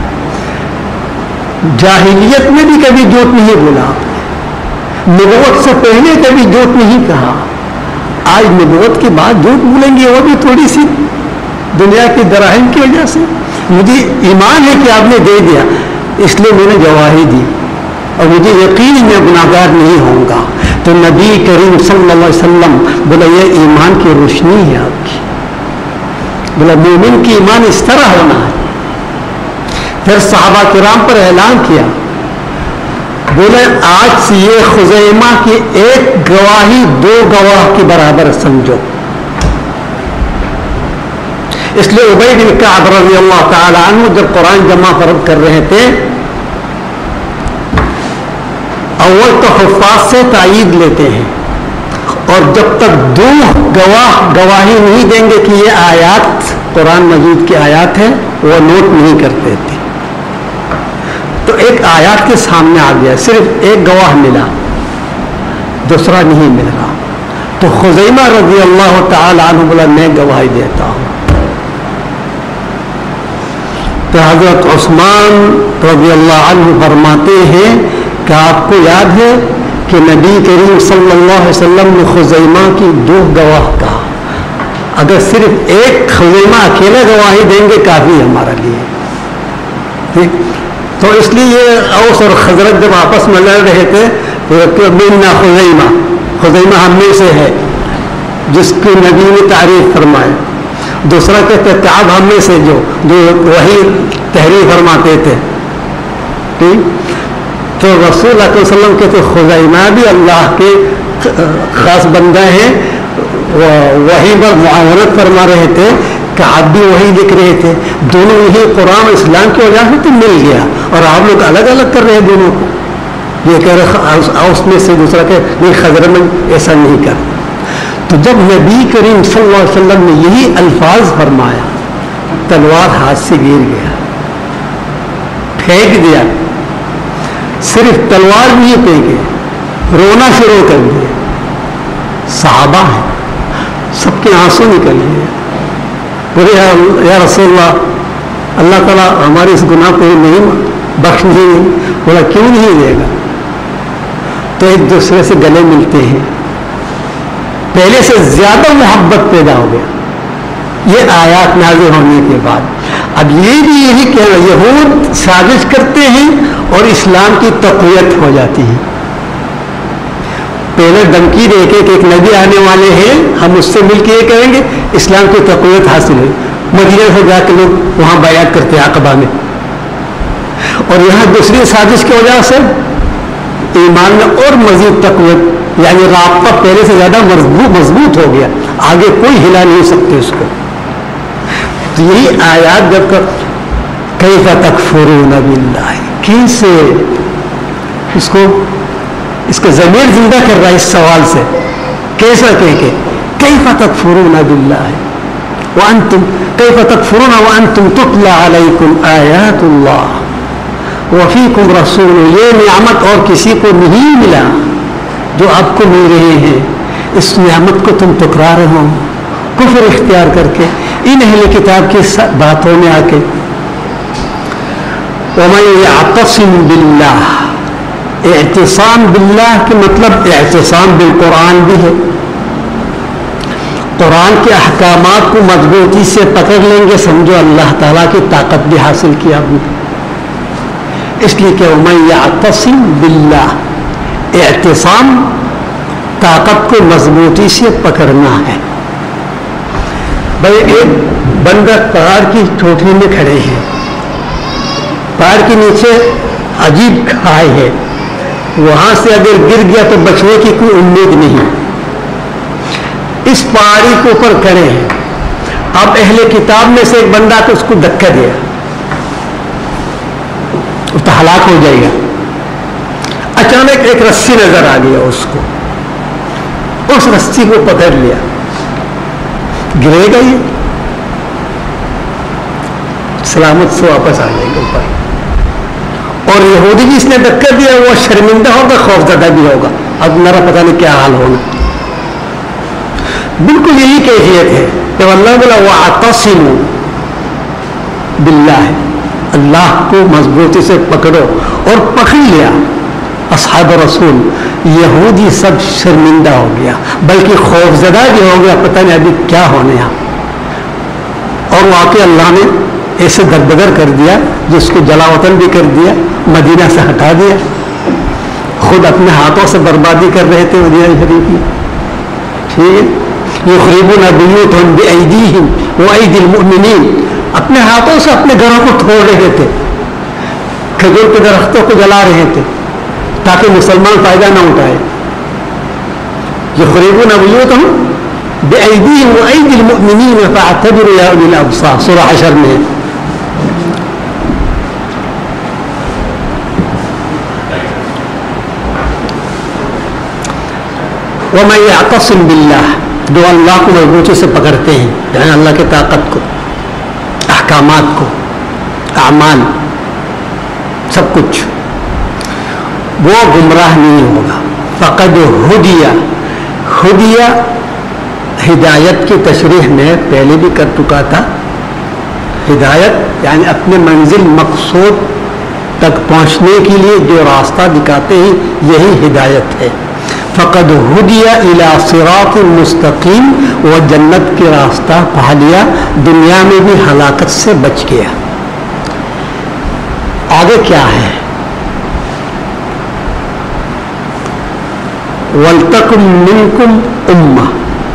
جاہلیت میں بھی کبھی جھوٹ نہیں بولا، نبوت سے پہلے کبھی جھوٹ نہیں کہا. آج نبوت کے بعد جھوٹ بولیں گے، وہ بھی تھوڑی سی دنیا کی دراہم کی وجہ سے. مجھے ایمان ہے کہ آپ نے دے دیا، اس لیے میں نے گواہی دی، اور مجھے یقین میں گناہگار نہیں ہوں گا. تو نبی کریم صلی اللہ علیہ وسلم بولا یہ ایمان کی روشنی ہے آپ کی. بولا مومن کی ایمان اس طرح ہونا ہے. پھر صحابہ کرام پر اعلان کیا، بولے آج سے یہ خزیمہ کی ایک گواہی 2 گواہ کے برابر سمجھو. اس لیے ابی بن کعب رضی اللہ تعالی عنہ جب قرآن جمع فرض کر رہے تھے، اول تو حفاظ سے تائید لیتے ہیں، اور جب تک دو گواہ گواہی نہیں دیں گے کہ یہ آیات قرآن مجید کی آیات ہے وہ نوٹ نہیں کرتے تھے. تو ایک آیات کے سامنے آ گیا, صرف ایک گواہ ملا, دوسرا نہیں مل رہا. تو خزیمہ رضی اللہ تعالی عنہ بولا میں گواہی دیتا ہوں. تو حضرت عثمان رضی اللہ عنہ فرماتے ہیں کہ آپ کو یاد ہے کہ نبی کریم صلی اللہ علیہ وسلم نے خزیمہ کی 2 گواہ کہا, اگر صرف ایک خزیمہ اکیلے گواہی دیں گے کافی ہمارے لیے. ٹھیک, تو اس لیے یہ اوس اور خزرج جب آپس میں لڑ رہے تھے تو منا خزیمہ, خزیمہ ہم میں سے ہے جس کی نبی نے تعریف فرمائے. دوسرا کہتے کعب ہم میں سے جو وہی تحریر فرماتے تھے. ٹھیک, تو رسول اللہ علیہ وسلم کہتے خزیمہ بھی اللہ کے خاص بندہ ہیں, وہی پر معاونت فرما رہے تھے, کعب بھی وہی لکھ رہے تھے, دونوں یہی قرآن اسلام کی وجہ سے تو مل گیا, اور آپ لوگ الگ الگ کر رہے ہیں دونوں کو. یہ کہہ رہے اس میں سے دوسرا کہ نہیں خضر میں ایسا نہیں کر. تو جب نبی کریم صلی اللہ علیہ وسلم نے یہی الفاظ فرمایا, تلوار ہاتھ سے گر گیا, پھینک دیا, صرف تلوار نہیں پھینکے, رونا شروع کر دیا. صحابہ ہیں, سب کے آنسو نکل گئے. بولے یا رسول اللہ, اللہ تعالیٰ ہمارے اس گناہ کو نہیں بخش نہیں. بولا کیوں نہیں دے گا. تو ایک دوسرے سے گلے ملتے ہیں, پہلے سے زیادہ محبت پیدا ہو گیا یہ آیات نازل ہونے کے بعد. اب یہ بھی یہی کہ یہود سازش کرتے ہیں اور اسلام کی تقویت ہو جاتی ہے. پہلے دھمکی دے کے کہ ایک نبی آنے والے ہیں, ہم اس سے مل کے یہ کریں گے, اسلام کی تقویت حاصل ہوئی. مدینہ سے جا کے لوگ وہاں بیعت کرتے عقبہ میں, اور یہاں دوسری سازش کی وجہ سے ایمان میں اور مزید تقویت, یعنی رابطہ پہلے سے زیادہ مضبوط ہو گیا, آگے کوئی ہلا نہیں سکتے اس کو. تو یہی آیات جب کیف تکفرون باللہ, کیسے اس کو ضمیر زندہ کر رہا ہے اس سوال سے, کیسا کہہ کے کیف تکفرون باللہ وانتم کیف تکفرون وانتم تتلی علیکم آیات اللہ وفیکم رسول. یہ نعمت اور کسی کو نہیں ملا جو آپ کو مل رہے ہیں, اس نعمت کو تم ٹکرا رہے ہو کفر اختیار کر کے ان اہل کتاب کی باتوں میں آ کے. ومن یعتصم باللہ, اعتصام باللہ کے مطلب اعتصام بالقرآن بھی ہے. قرآن کے احکامات کو مضبوطی سے پکڑ لیں گے, سمجھو اللہ تعالیٰ کی طاقت بھی حاصل کیا ہم نے. اس لیے کہ ومن یعتصم باللہ, اعتصام طاقت کو مضبوطی سے پکڑنا ہے. بھائی ایک بندہ پہاڑ کی چوٹی میں کھڑے ہیں, پہاڑ کے نیچے عجیب کھائی ہے, وہاں سے اگر گر گیا تو بچنے کی کوئی امید نہیں. اس پہاڑی کے اوپر کھڑے ہیں, اب اہل کتاب میں سے ایک بندہ تو اس کو دھکا دیا تو ہلاک ہو جائے گا. اچانک ایک رسی نظر آ گیا اس کو, اس رسی کو پکڑ لیا, گرے گا یہ سلامت سے واپس آ جائے گا اوپر. اور یہودی جس نے دھکا دیا وہ شرمندہ ہوگا, خوفزدہ بھی ہوگا, اب میرا پتہ نہیں کیا حال ہوگا. بالکل یہی کیفیت ہے جب اللہ بولا واعتصموا باللہ, اللہ کو مضبوطی سے پکڑو, اور پکڑ لیا اصحاب رسول. یہودی سب شرمندہ ہو گیا, بلکہ خوفزدہ بھی ہو گیا, پتہ نہیں ابھی کیا ہونے یہاں. اور واقعی اللہ نے ایسے دربدر کر دیا جس کو جلا وطن بھی کر دیا, مدینہ سے ہٹا دیا. خود اپنے ہاتھوں سے بربادی کر رہے تھے مدینہ شریف کی. ٹھیک ہے, یخربون بیوتہم بایدیہم وایدی المؤمنین, اپنے ہاتھوں سے اپنے گھروں کو توڑ رہے تھے, کھجور کے درختوں کو جلا رہے تھے تاکہ مسلمان فائدہ نہ اٹھائے. یخربون بیوتہم بایدیہم وایدی المؤمنین فاعتبروا یا اولی الابصار, سورہ حشر میں. وَمَن يَعْتَصِم بِاللَّهِ، جو اللہ کو مضبوطی سے پکڑتے ہیں، یعنی اللہ کی طاقت کو، احکامات کو، اعمال، سب کچھ، وہ گمراہ نہیں ہوگا. فقد ہدیہ، ہدیہ ہدایت کی تشریح میں پہلے بھی کر چکا تھا. ہدایت یعنی اپنے منزل مقصود تک پہنچنے کے لیے جو راستہ دکھاتے ہیں یہی ہدایت ہے. فقد ہدیہ الی صراط مستقیم، وہ جنت کے راستہ پا لیا، دنیا میں بھی ہلاکت سے بچ گیا. آگے کیا ہے؟ وَلْتَكُن مِّنكُمْ أُمَّةٌ.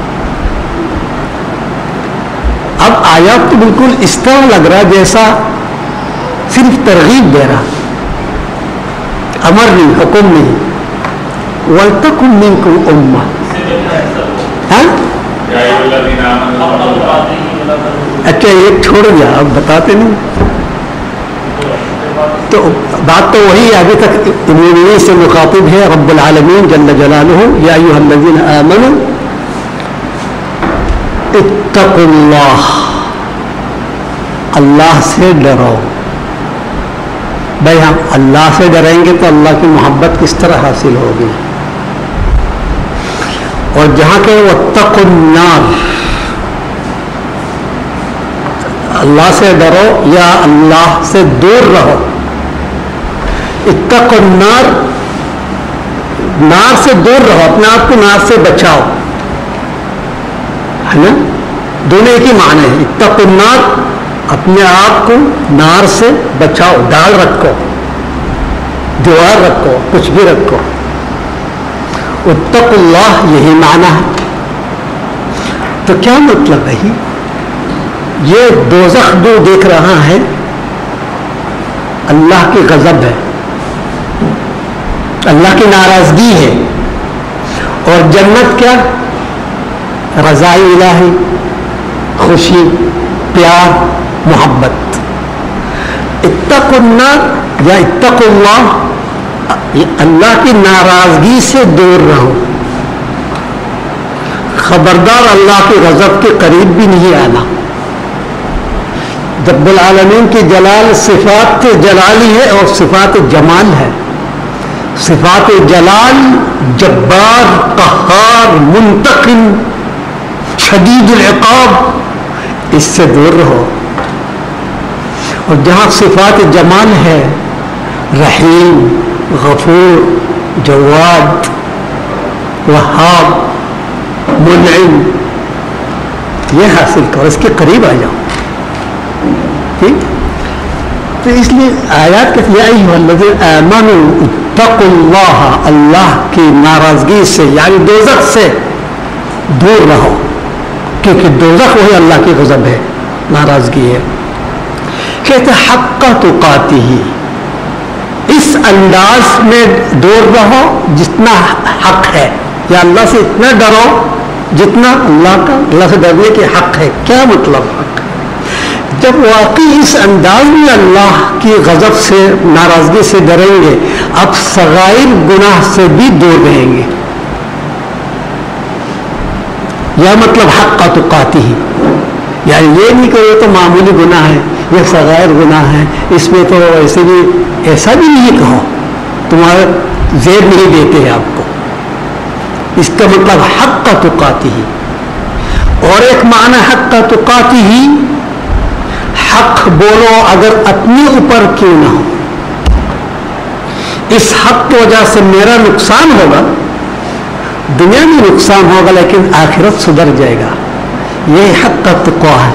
اب آیات تو بالکل اس طرح لگ رہا جیسا صرف ترغیب دے رہا، امر نہیں، حکم نہیں. وَلْتَكُن مِّنكُمْ أُمَّةٌ. اچھا یہ چھوڑ دیا، اب بتاتے نہیں. تو بات تو وہی ابھی تک مومنین سے مخاطب ہے رب العالمین جل جلالہ. یا ایھا الذین آمنوا اتقوا اللہ، اللہ سے ڈرو. بھائی ہم اللہ سے ڈریں گے تو اللہ کی محبت کس طرح حاصل ہوگی؟ اور جہاں کہ واتقوا النار، اللہ سے ڈرو یا اللہ سے دور رہو. اتقوا النار، نار سے دور رہو، اپنے آپ کو نار سے بچاؤ، ہے نا؟ دونوں ایک ہی معنی ہے. اتقوا النار، اپنے آپ کو نار سے بچاؤ، ڈال رکھو، دیوار رکھو، کچھ بھی رکھو. اتقوا اللہ یہی معنی ہے. تو کیا مطلب ہے؟ یہ دوزخ جو دیکھ رہا ہے اللہ کی غضب ہے، اللہ کی ناراضگی ہے، اور جنت کیا؟ رضا الہی، خوشی، پیار، محبت. اتقوا النار یا اتقوا اللہ، اللہ کی ناراضگی سے دور رہو. خبردار اللہ کی غضب کے قریب بھی نہیں آنا. رب العالمین کی جلال صفات جلالی ہے اور صفات جمال ہے. صفات جلال جبار، قہار، منتقم، شدید العقاب، اس سے دور رہو. اور جہاں صفات جمال ہے، رحیم، غفور، جواد، وہاب، منعم، یہ حاصل کرو، اس کے قریب آ جاؤ. ٹھیک؟ تو اس لیے آیات کہتے ہیں یا ایھا الذین آمنوا اتقوا اللہ، اللہ کی ناراضگی سے یعنی دوزخ سے دور رہو، کیونکہ دوزخ وہی اللہ کی غضب ہے، ناراضگی ہے. کہتے حق تقاتہ، اس انداز میں دور رہو جتنا حق ہے، یا اللہ سے اتنا ڈرو جتنا اللہ سے ڈرنے کے حق ہے. کیا مطلب حق ہے؟ جب واقعی اس انداز میں اللہ کی غضب سے، ناراضگی سے ڈریں گے، اب صغائر گناہ سے بھی دور رہیں گے. یا مطلب حق تقاتہ، یعنی یہ نہیں کہ یہ تو معمولی گناہ ہے، یہ صغائر گناہ ہے، اس میں تو ایسے بھی، ایسا بھی نہیں کہو، تمہارا زیر نہیں دیتے ہیں آپ کو. اس کا مطلب حق تقاتہ. اور ایک معنی حق تقاتہ، حق بولو اگر اپنے اوپر کیوں نہ ہو. اس حق کی وجہ سے میرا نقصان ہوگا، دنیا میں نقصان ہوگا لیکن آخرت سدھر جائے گا. یہ حق کا تقویٰ ہے.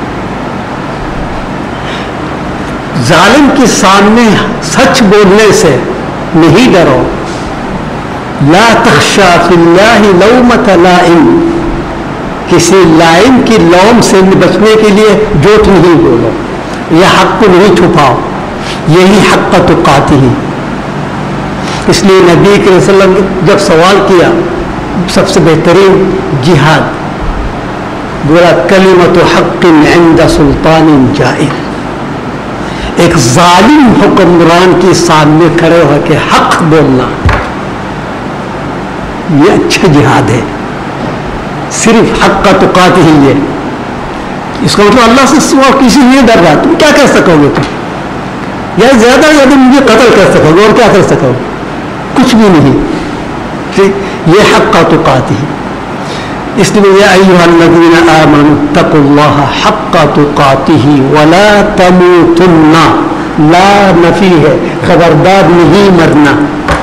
ظالم کے سامنے سچ بولنے سے نہیں ڈرو. لا تخشى فی اللہ لومۃ لائم، کسی لائم کی لوم سے بچنے کے لیے جھوٹ نہیں بولو، یہ حق کو نہیں چھپاؤ. یہی حق تقاتہ ہے. اس لیے نبی صلی اللہ علیہ وسلم نے جب سوال کیا سب سے بہترین جہاد، بولا کلمۃ حق عند سلطان جائر. ایک ظالم حکمران کے سامنے کھڑے ہو کے حق بولنا، یہ اچھا جہاد ہے، صرف حق تقاتہ ہی ہے. اس کا مطلب اللہ سے سوا کسی نہیں ڈر رہا. تم کیا کر سکو گے؟ تم یا زیادہ زیادہ مجھے قتل کر سکو گے، اور کیا کر سکو گے؟ کچھ بھی نہیں. یہ حق تقاتہ ہی. اس لیے یا ایھا الذین آمنوا اتقوا اللہ حق تقاتہ ولا تموتن، لا نفی ہے، خبردار نہیں مرنا.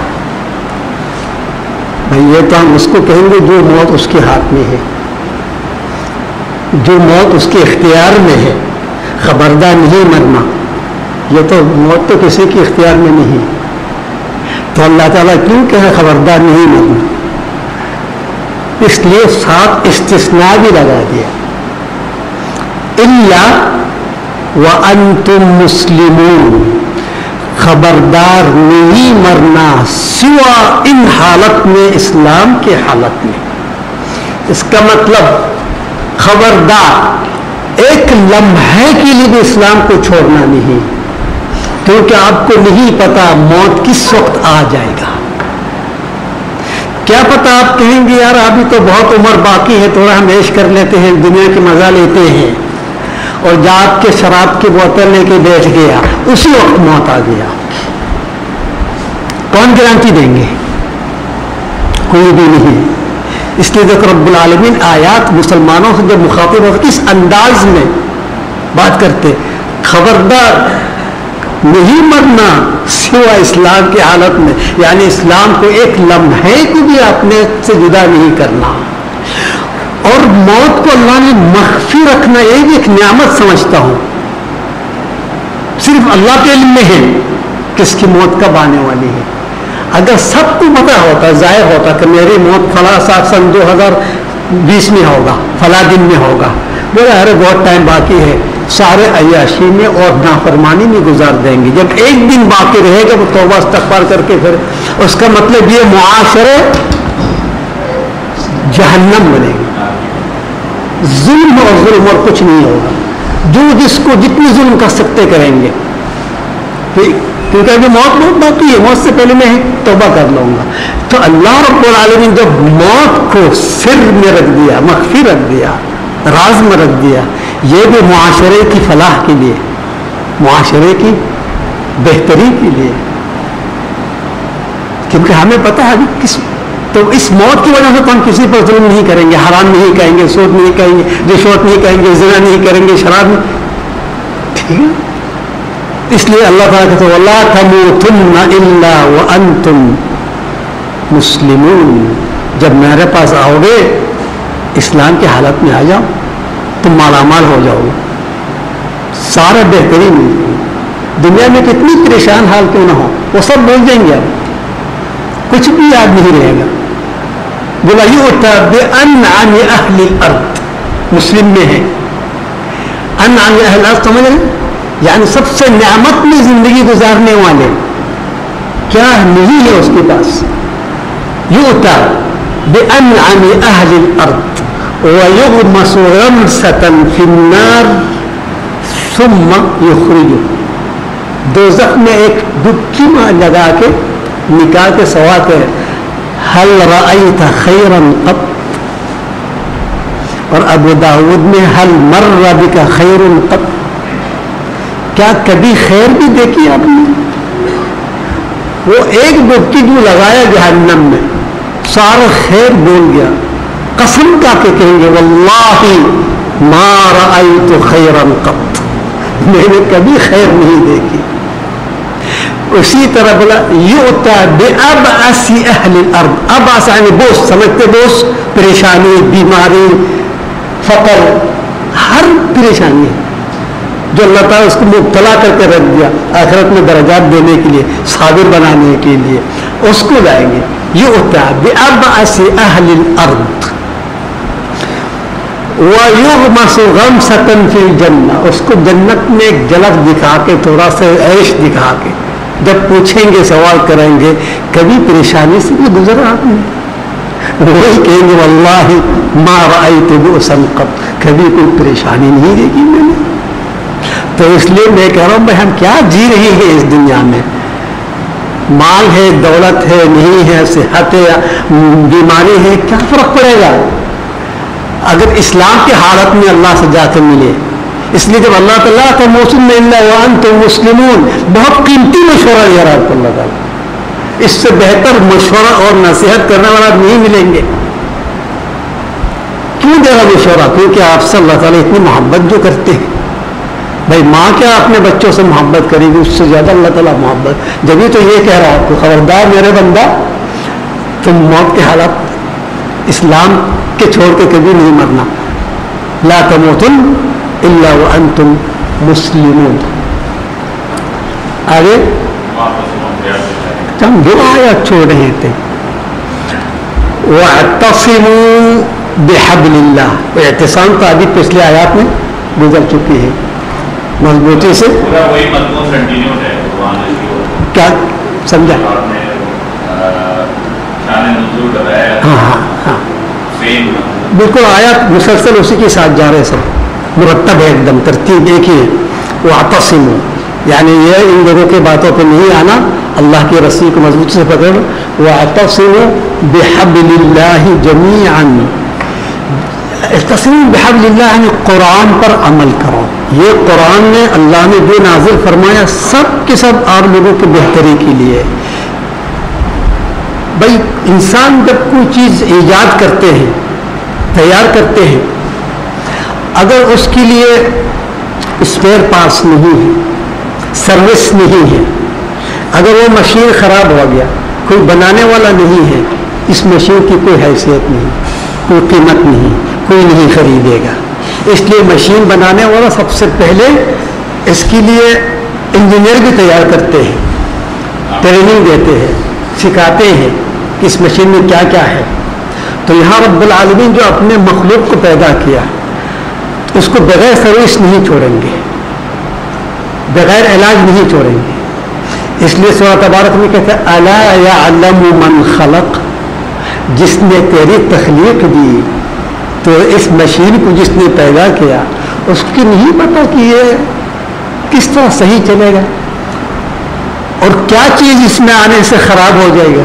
بھائی یہ تو ہم اس کو کہیں گے جو موت اس کے ہاتھ میں ہے، جو موت اس کے اختیار میں ہے. خبردار نہیں مرنا، یہ تو موت تو کسی کے اختیار میں نہیں. تو اللہ تعالیٰ کیوں کہے خبردار نہیں مرنا؟ اس لیے ساتھ استثناء بھی لگا دیا، الا وانتم مسلمون، خبردار نہیں مرنا سوا ان حالت میں، اسلام کے حالت میں. اس کا مطلب خبردار ایک لمحے کے لیے بھی اسلام کو چھوڑنا نہیں، کیونکہ آپ کو نہیں پتا موت کس وقت آ جائے گا. کیا پتا آپ کہیں گے یار ابھی تو بہت عمر باقی ہے، تھوڑا ہم عیش کر لیتے ہیں، دنیا کی مزہ لیتے ہیں، اور جا کے شراب کی بوتل لے کے بیٹھ گیا، اسی وقت موت آ گیا. کون گارنٹی دیں گے؟ کوئی بھی نہیں. اس لیے دیکھو رب العالمین آیات مسلمانوں سے جب مخاطب ہو کس انداز میں بات کرتے، خبردار نہیں مرنا سوا اسلام کی حالت میں، یعنی اسلام کو ایک لمحے کو بھی اپنے سے جدا نہیں کرنا. اور موت کو اللہ نے مخفی رکھنا، یہ بھی ایک نعمت سمجھتا ہوں. صرف اللہ کے علم میں ہے کس کی موت کب آنے والی ہے. اگر سب کو پتا ہوتا، ظاہر ہوتا کہ میری موت فلاں سن 2020 میں ہوگا، فلاں دن میں ہوگا، بولے ارے بہت ٹائم باقی ہے، سارے عیاشی میں اور نافرمانی میں گزار دیں گے. جب ایک دن باقی رہے گا وہ توبہ استغفار کر کے پھر اس کا مطلب یہ معاشرے جہنم بنے گا. ظلم اور کچھ نہیں ہوگا. جو جس کو جتنی ظلم کر سکتے کریں گے، کیونکہ ابھی موت بہت باقی ہے، موت سے پہلے میں توبہ کر لوں گا. تو اللہ رب العالمین جب موت کو سر میں رکھ دیا، مخفی رکھ دیا، راز میں رکھ دیا، یہ بھی معاشرے کی فلاح کے لیے، معاشرے کی بہتری کے لیے. کیونکہ ہمیں پتہ ہے کس، تو اس موت کی وجہ سے تو ہم کسی پر ظلم نہیں کریں گے، حرام نہیں کہیں گے، سود نہیں کہیں گے، رشوت نہیں کہیں گے، زنا نہیں کریں گے، شراب نہیں. ٹھیک ہے. اس لیے اللہ تعالیٰ کہتے ہیں وَلَا تَمُوتُنَّ إِلَّا وَأَنْتُمْ مُسْلِمُونَ. جب میرے پاس آؤ گے اسلام کی حالت میں آ جاؤ، تم مالا مال ہو جاؤ گے، سارا بہترین مل جائے گا. دنیا میں کتنی پریشان حال کیوں نہ ہو، وہ سب بول جائیں گے. اب کچھ بھی یاد نہیں رہے گا. بولا یؤتی بأنعم اہل الارض، مسلم میں ہے انعم اہل الارض، سمجھ رہے ہیں؟ یعنی سب سے نعمت میں زندگی گزارنے والے کیا نہیں ہے اس کے پاس. یؤتی بأنعم اہل الارض ویغمس غمسة فی النار ثم یخرج. دوزخ میں ایک ڈبکی لگا کے نکال کے سوال کرے حل رأیت خیرا قط، اور ابو داود میں حل مر بک خیر قط، کیا کبھی خیر بھی دیکھی آپ نے؟ وہ ایک ڈبکی جو لگایا جہنم میں سارا خیر بول گیا. قسم کا کے کہیں گے واللہ ما رأیت خیرا قط، میں نے کبھی خیر نہیں دیکھی. اسی طرح بولا یؤتی بأبأس اہل الارض. ابأس یعنی بوس، سمجھتے بوس، پریشانی، بیماری، فقر، ہر پریشانی جو اللہ تعالیٰ اس کو مبتلا کر کے رکھ دیا آخرت میں درجات دینے کے لیے، صابر بنانے کے لیے، اس کو لائیں گے. یؤتی بأبأس اہل الارض ویغمس غمسة فی الجنہ. اس کو جنت میں ایک جھلک دکھا کے، تھوڑا سا عیش دکھا کے، جب پوچھیں گے، سوال کریں گے کبھی پریشانی سے بھی گزرا آپ نے؟ وہی کہیں گے واللہ ما رأیت بؤسا قط، کبھی کوئی پریشانی نہیں دیکھی میں نے. تو اس لیے میں کہہ رہا ہوں بھائی ہم کیا جی رہے ہیں اس دنیا میں. مال ہے، دولت ہے، نہیں ہے، صحت ہے، بیماری ہے، کیا فرق پڑے گا اگر اسلام کی حالت میں اللہ سے جا کے ملے. اس لیے جب اللہ تعالیٰ کا موسم الا وانتم مسلمون، بہت قیمتی مشورہ دیا رہا آپ کو اللہ تعالیٰ. اس سے بہتر مشورہ اور نصیحت کرنے والا نہیں ملیں گے. کیوں دے رہا مشورہ؟ کیونکہ آپ سے اللہ تعالیٰ اتنی محبت جو کرتے ہیں. بھائی ماں کیا اپنے بچوں سے محبت کرے گی، اس سے زیادہ اللہ تعالیٰ محبت. جبھی تو یہ کہہ رہا ہے آپ کو، خبردار میرے بندہ، تم موت کے حالات اسلام کے چھوڑ کے کبھی نہیں مرنا. لا تموتن الا وانتم مسلمون. آگے ہم دو آیات چھوڑ رہے تھے. واعتصموا بحبل اللہ، اعتصام کا ابھی پچھلے آیات میں گزر چکی ہے مضبوطی سے. کیا سمجھا؟ ہاں ہاں ہاں بالکل، آیات مسلسل اسی کے ساتھ جا رہے، سب مرتب ہے، ایک دم ترتیب ایک ہی ہے. واعتصموا یعنی یہ ان لوگوں کی باتوں پہ نہیں آنا، اللہ کی رسی کو مضبوط سے پکڑ. واعتصموا بحبل اللہ جمیعا، اعتصموا بحبل اللہ یعنی قرآن پر عمل کرو. یہ قرآن نے اللہ نے جو نازل فرمایا سب کے سب آپ لوگوں کی بہتری کے لیے. بھائی انسان جب کوئی چیز ایجاد کرتے ہیں، تیار کرتے ہیں، اگر اس کے لیے اسپیئر پارٹس نہیں ہے، سروس نہیں ہے، اگر وہ مشین خراب ہو گیا، کوئی بنانے والا نہیں ہے، اس مشین کی کوئی حیثیت نہیں، کوئی قیمت نہیں، کوئی نہیں خریدے گا. اس لیے مشین بنانے والا سب سے پہلے اس کے لیے انجینئر بھی تیار کرتے ہیں، ٹریننگ دیتے ہیں، سکھاتے ہیں کہ اس مشین میں کیا کیا ہے. تو یہاں رب العالمین جو اپنے مخلوق کو پیدا کیا اس کو بغیر سروس نہیں چھوڑیں گے، بغیر علاج نہیں چھوڑیں گے. اس لیے سورہ تبارک میں کہتے ہیں الا یعلم من خلق، جس نے تیری تخلیق دی، تو اس مشین کو جس نے پیدا کیا اس کی نہیں پتا کہ یہ کس طرح صحیح چلے گا اور کیا چیز اس میں آنے سے خراب ہو جائے گا.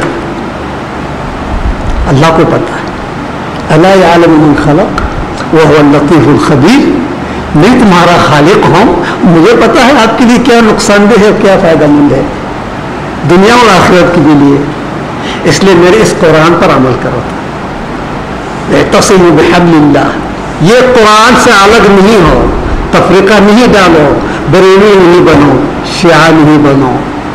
اللہ کو پتا ہے. الا یعلم من خلق وهو اللطیف الخبیر. میں تمہارا خالق ہوں، مجھے پتا ہے آپ کے لیے کیا نقصان دہ ہے اور کیا فائدہ مند ہے دنیا اور آخرت کے لیے. اس لیے میرے اس قرآن پر عمل کرو. اعتصموا بحبل اللہ، یہ قرآن سے الگ نہیں ہو، تفریقہ نہیں ڈالو، بریلوی نہیں بنو، شیعہ نہیں بنو،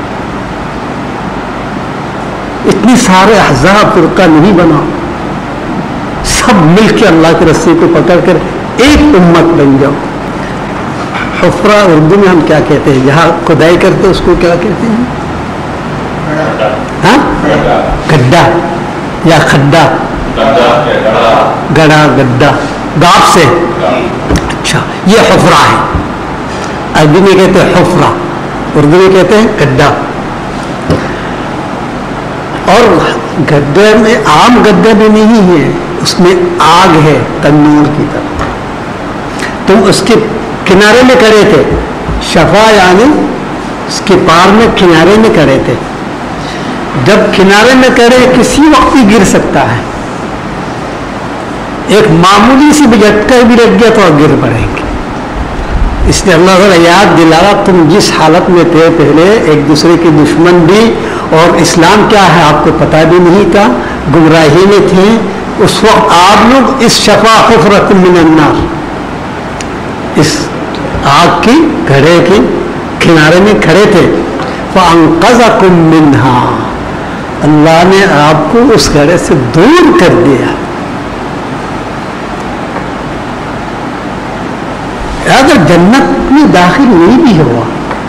اتنی سارے احزاب فرقہ نہیں بنا، سب مل کے اللہ کی رسی کو پکڑ کر ایک امت بن جاؤ. حفرہ اردو میں ہم کیا کہتے ہیں؟ جہاں کھدائی کرتے اس کو کیا کہتے ہیں؟ ہاں گڈھا یا کھڈا، گڑا گڈھا گاپ سے. اچھا یہ حفرہ ہے، عربی میں کہتے ہیں حفرہ، اردو میں کہتے ہیں گڈھا. اور گڈھے میں عام گڈھا بھی نہیں ہے، اس میں آگ ہے تنور کی طرح. تم اس کے کنارے میں کھڑے تھے، شفا یعنی اس کے پار میں کنارے میں کھڑے تھے. جب کنارے میں کھڑے کسی وقت ہی گر سکتا ہے، ایک معمولی سی بھی جھٹکا بھی لگ گیا تو گر پڑیں گے. اس لیے اللہ تعالیٰ یاد دلا رہا تم جس حالت میں تھے پہلے، ایک دوسرے کے دشمن بھی، اور اسلام کیا ہے آپ کو پتہ بھی نہیں تھا، گمراہی میں تھے. اس وقت آپ لوگ اس شفا حفرۃ من النار، اس آگ کی گھڑے کے کنارے میں کھڑے تھے. فانقذکم منہا، اللہ نے آپ کو اس گھڑے سے دور کر دیا. اگر جنت میں داخل نہیں بھی ہوا،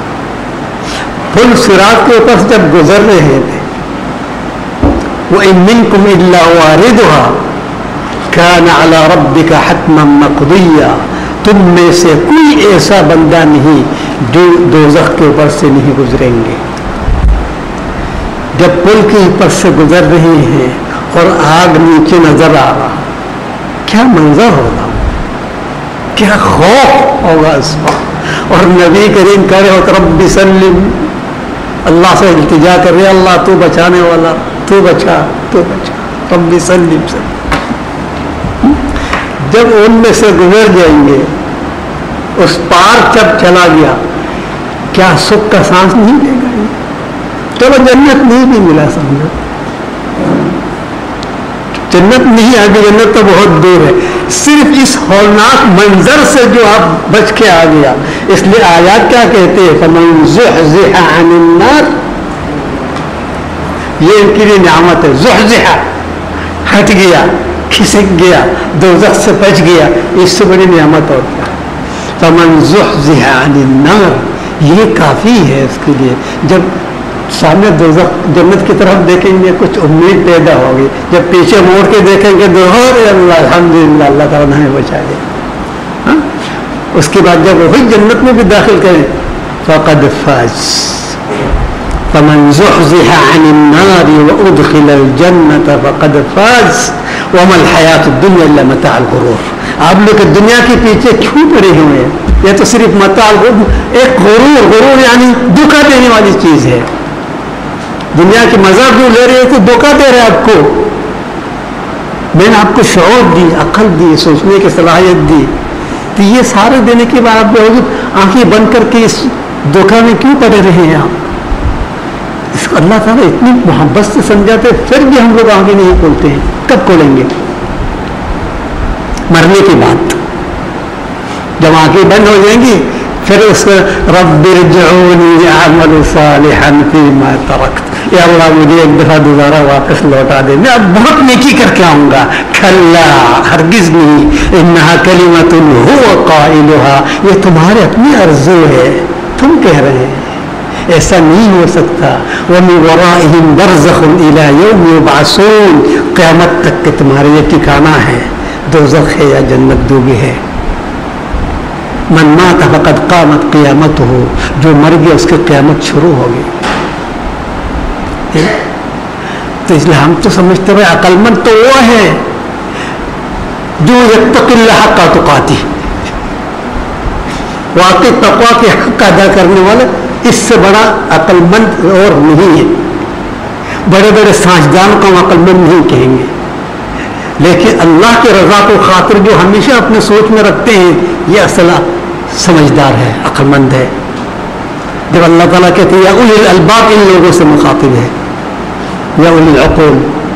پل صراط کے اوپر سے جب گزر رہے تھے، وَإِن مِّنكُمْ إِلَّا وَارِدُهَا كَانَ عَلَى رَبِّكَ حَتْمًا مَّقْضِيًّا، تم میں سے کوئی ایسا بندہ نہیں جو دوزخ کے اوپر سے نہیں گزریں گے. جب پل کے اوپر سے گزر رہے ہیں اور آگ نیچے نظر آ رہا، کیا منظر ہوگا، کیا خوف ہوگا اس وقت. اور نبی کریم کہہ رہے ہو رب سلم اللہ سے التجا کر رہے اللہ تو بچانے والا، تو بچا تو بچا، رب سلم سلم۔ جب ان میں سے گزر جائیں گے، اس پار جب چلا گیا، کیا سکھ کا سانس نہیں لے گا؟ چلو جنت نہیں بھی ملا سمجھو، جنت نہیں آگے، جنت تو بہت دور ہے، صرف اس ہولناک منظر سے جو آپ بچ کے آ گیا، اس لیے آیات کیا کہتے ہیں؟ فمن زحزح عن النار، یہ ان کے لیے نعمت ہے، زحزح ہٹ گیا، کھسک گیا، دوزخ سے بچ گیا، اس سے بڑی نعمت اور کیا؟ فمن زحزح عن النار، یہ کافی ہے اس کے لیے۔ جب سامنے دوزخ جنت کی طرف دیکھیں گے کچھ امید پیدا ہوگی، جب پیچھے موڑ کے دیکھیں گے تو اللہ الحمدللہ اللہ تعالیٰ نے ہمیں بچا دیا۔ اس کے بعد جب وہی جنت میں بھی داخل کریں فقد فاز، فمن زحزح عن النار وادخل الجنة فقد فاز وما الحیات الدنیا الا متاع الغرور۔ آپ لوگ دنیا کے پیچھے کیوں پڑے ہوئے ہیں؟ یہ تو صرف متاع الغرور، ایک غرور یعنی دھوکہ دینے والی چیز ہے۔ دنیا کی مزہ جو لے رہے تو دھوکہ دے رہے آپ کو۔ میں نے آپ کو شعور دی، عقل دی، سوچنے کی صلاحیت دی، تو یہ سارے دینے کے بعد آپ آنکھیں بند کر کے اس دھوکہ میں کیوں پڑے رہے ہیں آپ؟ اس کو اللہ تعالیٰ اتنی محبت سے سمجھاتے پھر بھی ہم لوگ آنکھیں نہیں کھولتے ہیں۔ کب کھولیں گے؟ مرنے کے بعد جب آنکھیں بند ہو جائیں گی پھر اس کو رب ارجعونی اعمل صالحا فیما ترکت، یا اللہ مجھے ایک دفعہ دوبارہ واپس لوٹا دے، میں اب بہت نیکی کر کے آؤں گا۔ کلا، ہرگز نہیں، انہا کلمۃ هو قائلها، یہ تمہارے اپنی آرزو ہے، تم کہہ رہے ہیں، ایسا نہیں ہو سکتا۔ ومن ورائہم برزخ الی یوم یبعثون، قیامت تک کے تمہارے یہ ٹھکانہ ہے، دوزخ ہے یا جنت دو بھی ہے۔ من مات فقد قامت قیامته، جو مر گیا اس کی قیامت شروع ہوگی۔ تو اس لیے ہم تو سمجھتے ہیں عقل مند تو وہ ہے جو یتقی اللہ حق تقاتی، واقعی تقوی کے حق ادا کرنے والا، اس سے بڑا عقل مند اور نہیں ہے۔ بڑے بڑے سائنسدانوں کو ہم عقل مند نہیں کہیں گے، لیکن اللہ کی رضا کو خاطر جو ہمیشہ اپنے سوچ میں رکھتے ہیں، یہ اصل سمجھدار ہے، عقل مند ہے۔ جب اللہ تعالیٰ کہتے ہیں یا اولی الالباب، ان لوگوں سے مخاطب ہے، یا اولی العقول۔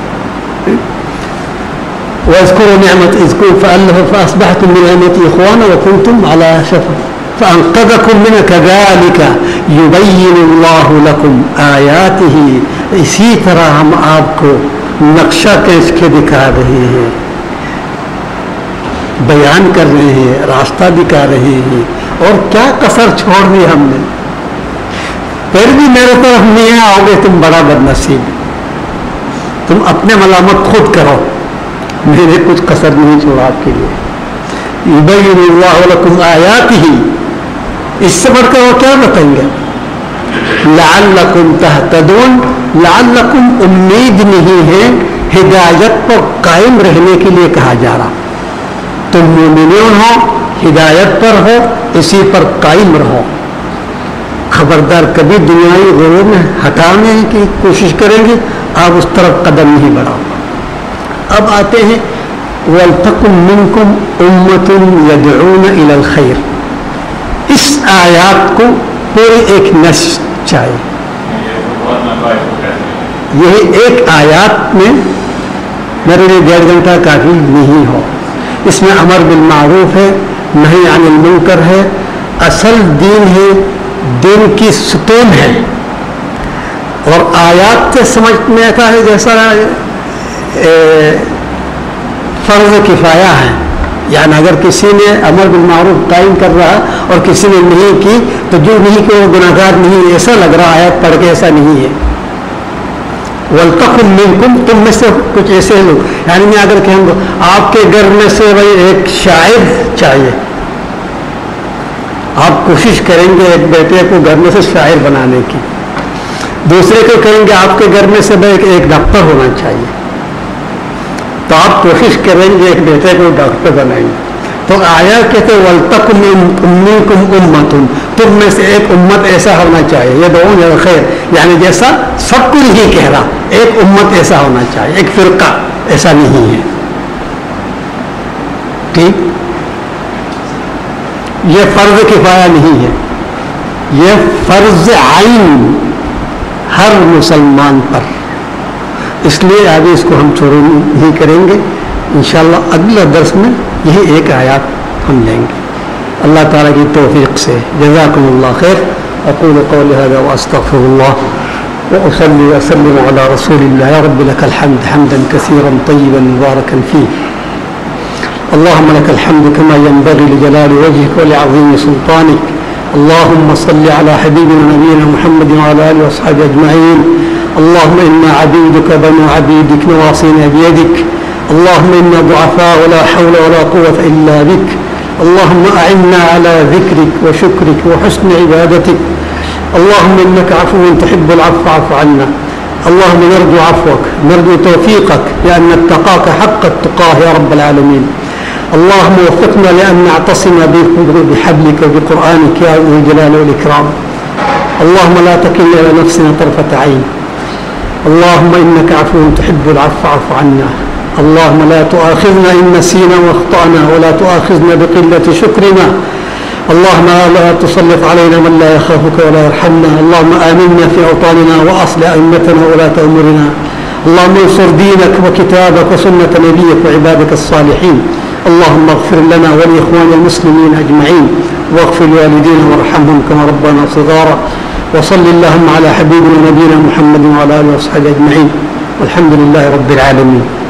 واذکروا نعمت اذکروا فألف فأصبحتم بنعمتہ اخوانا وکنتم علی شفا فانقذکم منہ کذالک یبین اللہ لکم آیاتہ، اسی طرح ہم آپ کو نقشہ کھینچ کے دکھا رہے ہیں، بیان کر رہے ہیں، راستہ دکھا رہے ہیں، اور کیا کسر چھوڑ دی ہم نے۔ پھر بھی میرے طرف نہیں آؤ گے تم بڑا بدنصیب، تم اپنے ملامت خود کرو، میں نے کچھ کسر نہیں چھوڑا آپ کے لیے۔ یبین اللہ لکم آیاتہ، اس سے بڑھ کر وہ کیا بتائیں گے؟ لعلکم تہتدون، لعلکم امید نہیں ہے، ہدایت پر قائم رہنے کے لیے کہا جا رہا۔ تم مومنون ہو، ہدایت پر ہو، اسی پر قائم رہو۔ خبردار کبھی دنیاوی غرور میں ہٹانے کی کوشش کریں گے، آپ اس طرف قدم نہیں بڑھاؤ۔ اب آتے ہیں وَلْتَكُنْ مِنْكُمْ أُمَّةٌ يَدْعُونَ إِلَى الْخَيْرِ، اس آیات کو پوری ایک نشر چاہیے۔ یہ ایک آیات میں میرے لیے 1.5 گھنٹہ کافی نہیں ہو۔ اس میں امر بالمعروف ہے، نہی عن المنکر ہے، اصل دین ہے، دین کی ستون ہے، اور آیات سے سمجھ میں آتا ہے جیسا فرض کفایہ ہے، یعنی اگر کسی نے امر بالمعروف قائم کر رہا اور کسی نے نہیں کی تو جو نہیں کہ وہ گناہ گار نہیں، ایسا لگ رہا آیت پڑھ کے، ایسا نہیں ہے۔ وَلْتَكُنْ مِنْكُمْ، تم میں سے کچھ ایسے لوگ، یعنی میں اگر کہوں گا آپ کے گھر میں سے بھائی ایک شاعر چاہیے، آپ کوشش کریں گے ایک بیٹے کو گھر میں سے شاعر بنانے کی، دوسرے کو کہیں گے آپ کے گھر میں سے بھائی ایک ڈاکٹر ہونا چاہیے، تو آپ کوشش کریں گے ایک بیٹے کو ڈاکٹر بنائیں گے، تو آیات کہتے وَلْتَكُن مِّنكُمْ أُمَّةٌ، تم میں سے ایک امت ایسا ہونا چاہیے، يَدْعُونَ إِلَى الْخَيْرِ، یعنی جیسا سب کو نہیں کہہ رہا، ایک امت ایسا ہونا چاہیے، ایک فرقہ ایسا نہیں ہے. ٹھیک، یہ فرض کفایہ نہیں ہے، یہ فرض عین ہر مسلمان پر. اس لیے آگے اس کو ہم شروع نہیں کریں گے، انشاءاللہ اگلا درس میں یہی ایک آیات ہم لیں گے اللہ تعالیٰ کی توفیق سے. جزاکم اللہ خیر. اقول قولی هذا واستغفر الله واصلي واسلم على رسول الله. يا رب لك الحمد حمدا كثيرا طيبا مباركا فيه. اللهم لك الحمد كما ينبغي لجلال وجهك ولعظيم سلطانك. اللهم صل على حبيبنا نبينا محمد وعلى اله واصحابه اجمعين. اللهم انا عبيدك بنو عبيدك نواصينا بيدك. اللهم انا ضعفاء ولا حول ولا قوة الا بك. اللهم اعنا على ذكرك وشكرك وحسن عبادتك. اللهم انك عفو تحب العفو فاعف عنا. اللهم نرجو عفوك، نرجو توفيقك لان نتقاك حق التقاه يا رب العالمين. اللهم وفقنا لان نعتصم بحبلك وبقرآنك يا ذو الجلال والاكرام. اللهم لا تكلنا الى نفسنا طرفة عين. اللهم انك عفو تحب العفو فاعف عنا. اللهم لا تؤاخذنا إن نسينا واخطأنا ولا تؤاخذنا بقلة شكرنا. اللهم لا تسلط علينا من لا يخافك ولا يرحمنا. اللهم آمنا في أوطاننا وأصلح أئمتنا وولاة أمورنا. اللهم انصر دينك وكتابك وسنة نبيك وعبادك الصالحين. اللهم اغفر لنا ولإخوان المسلمين أجمعين واغفر لوالدينا وارحمهم كما ربنا صغارا. وصل اللهم على حبيبنا نبينا محمد وعلى آله وصحبه أجمعين والحمد لله رب العالمين.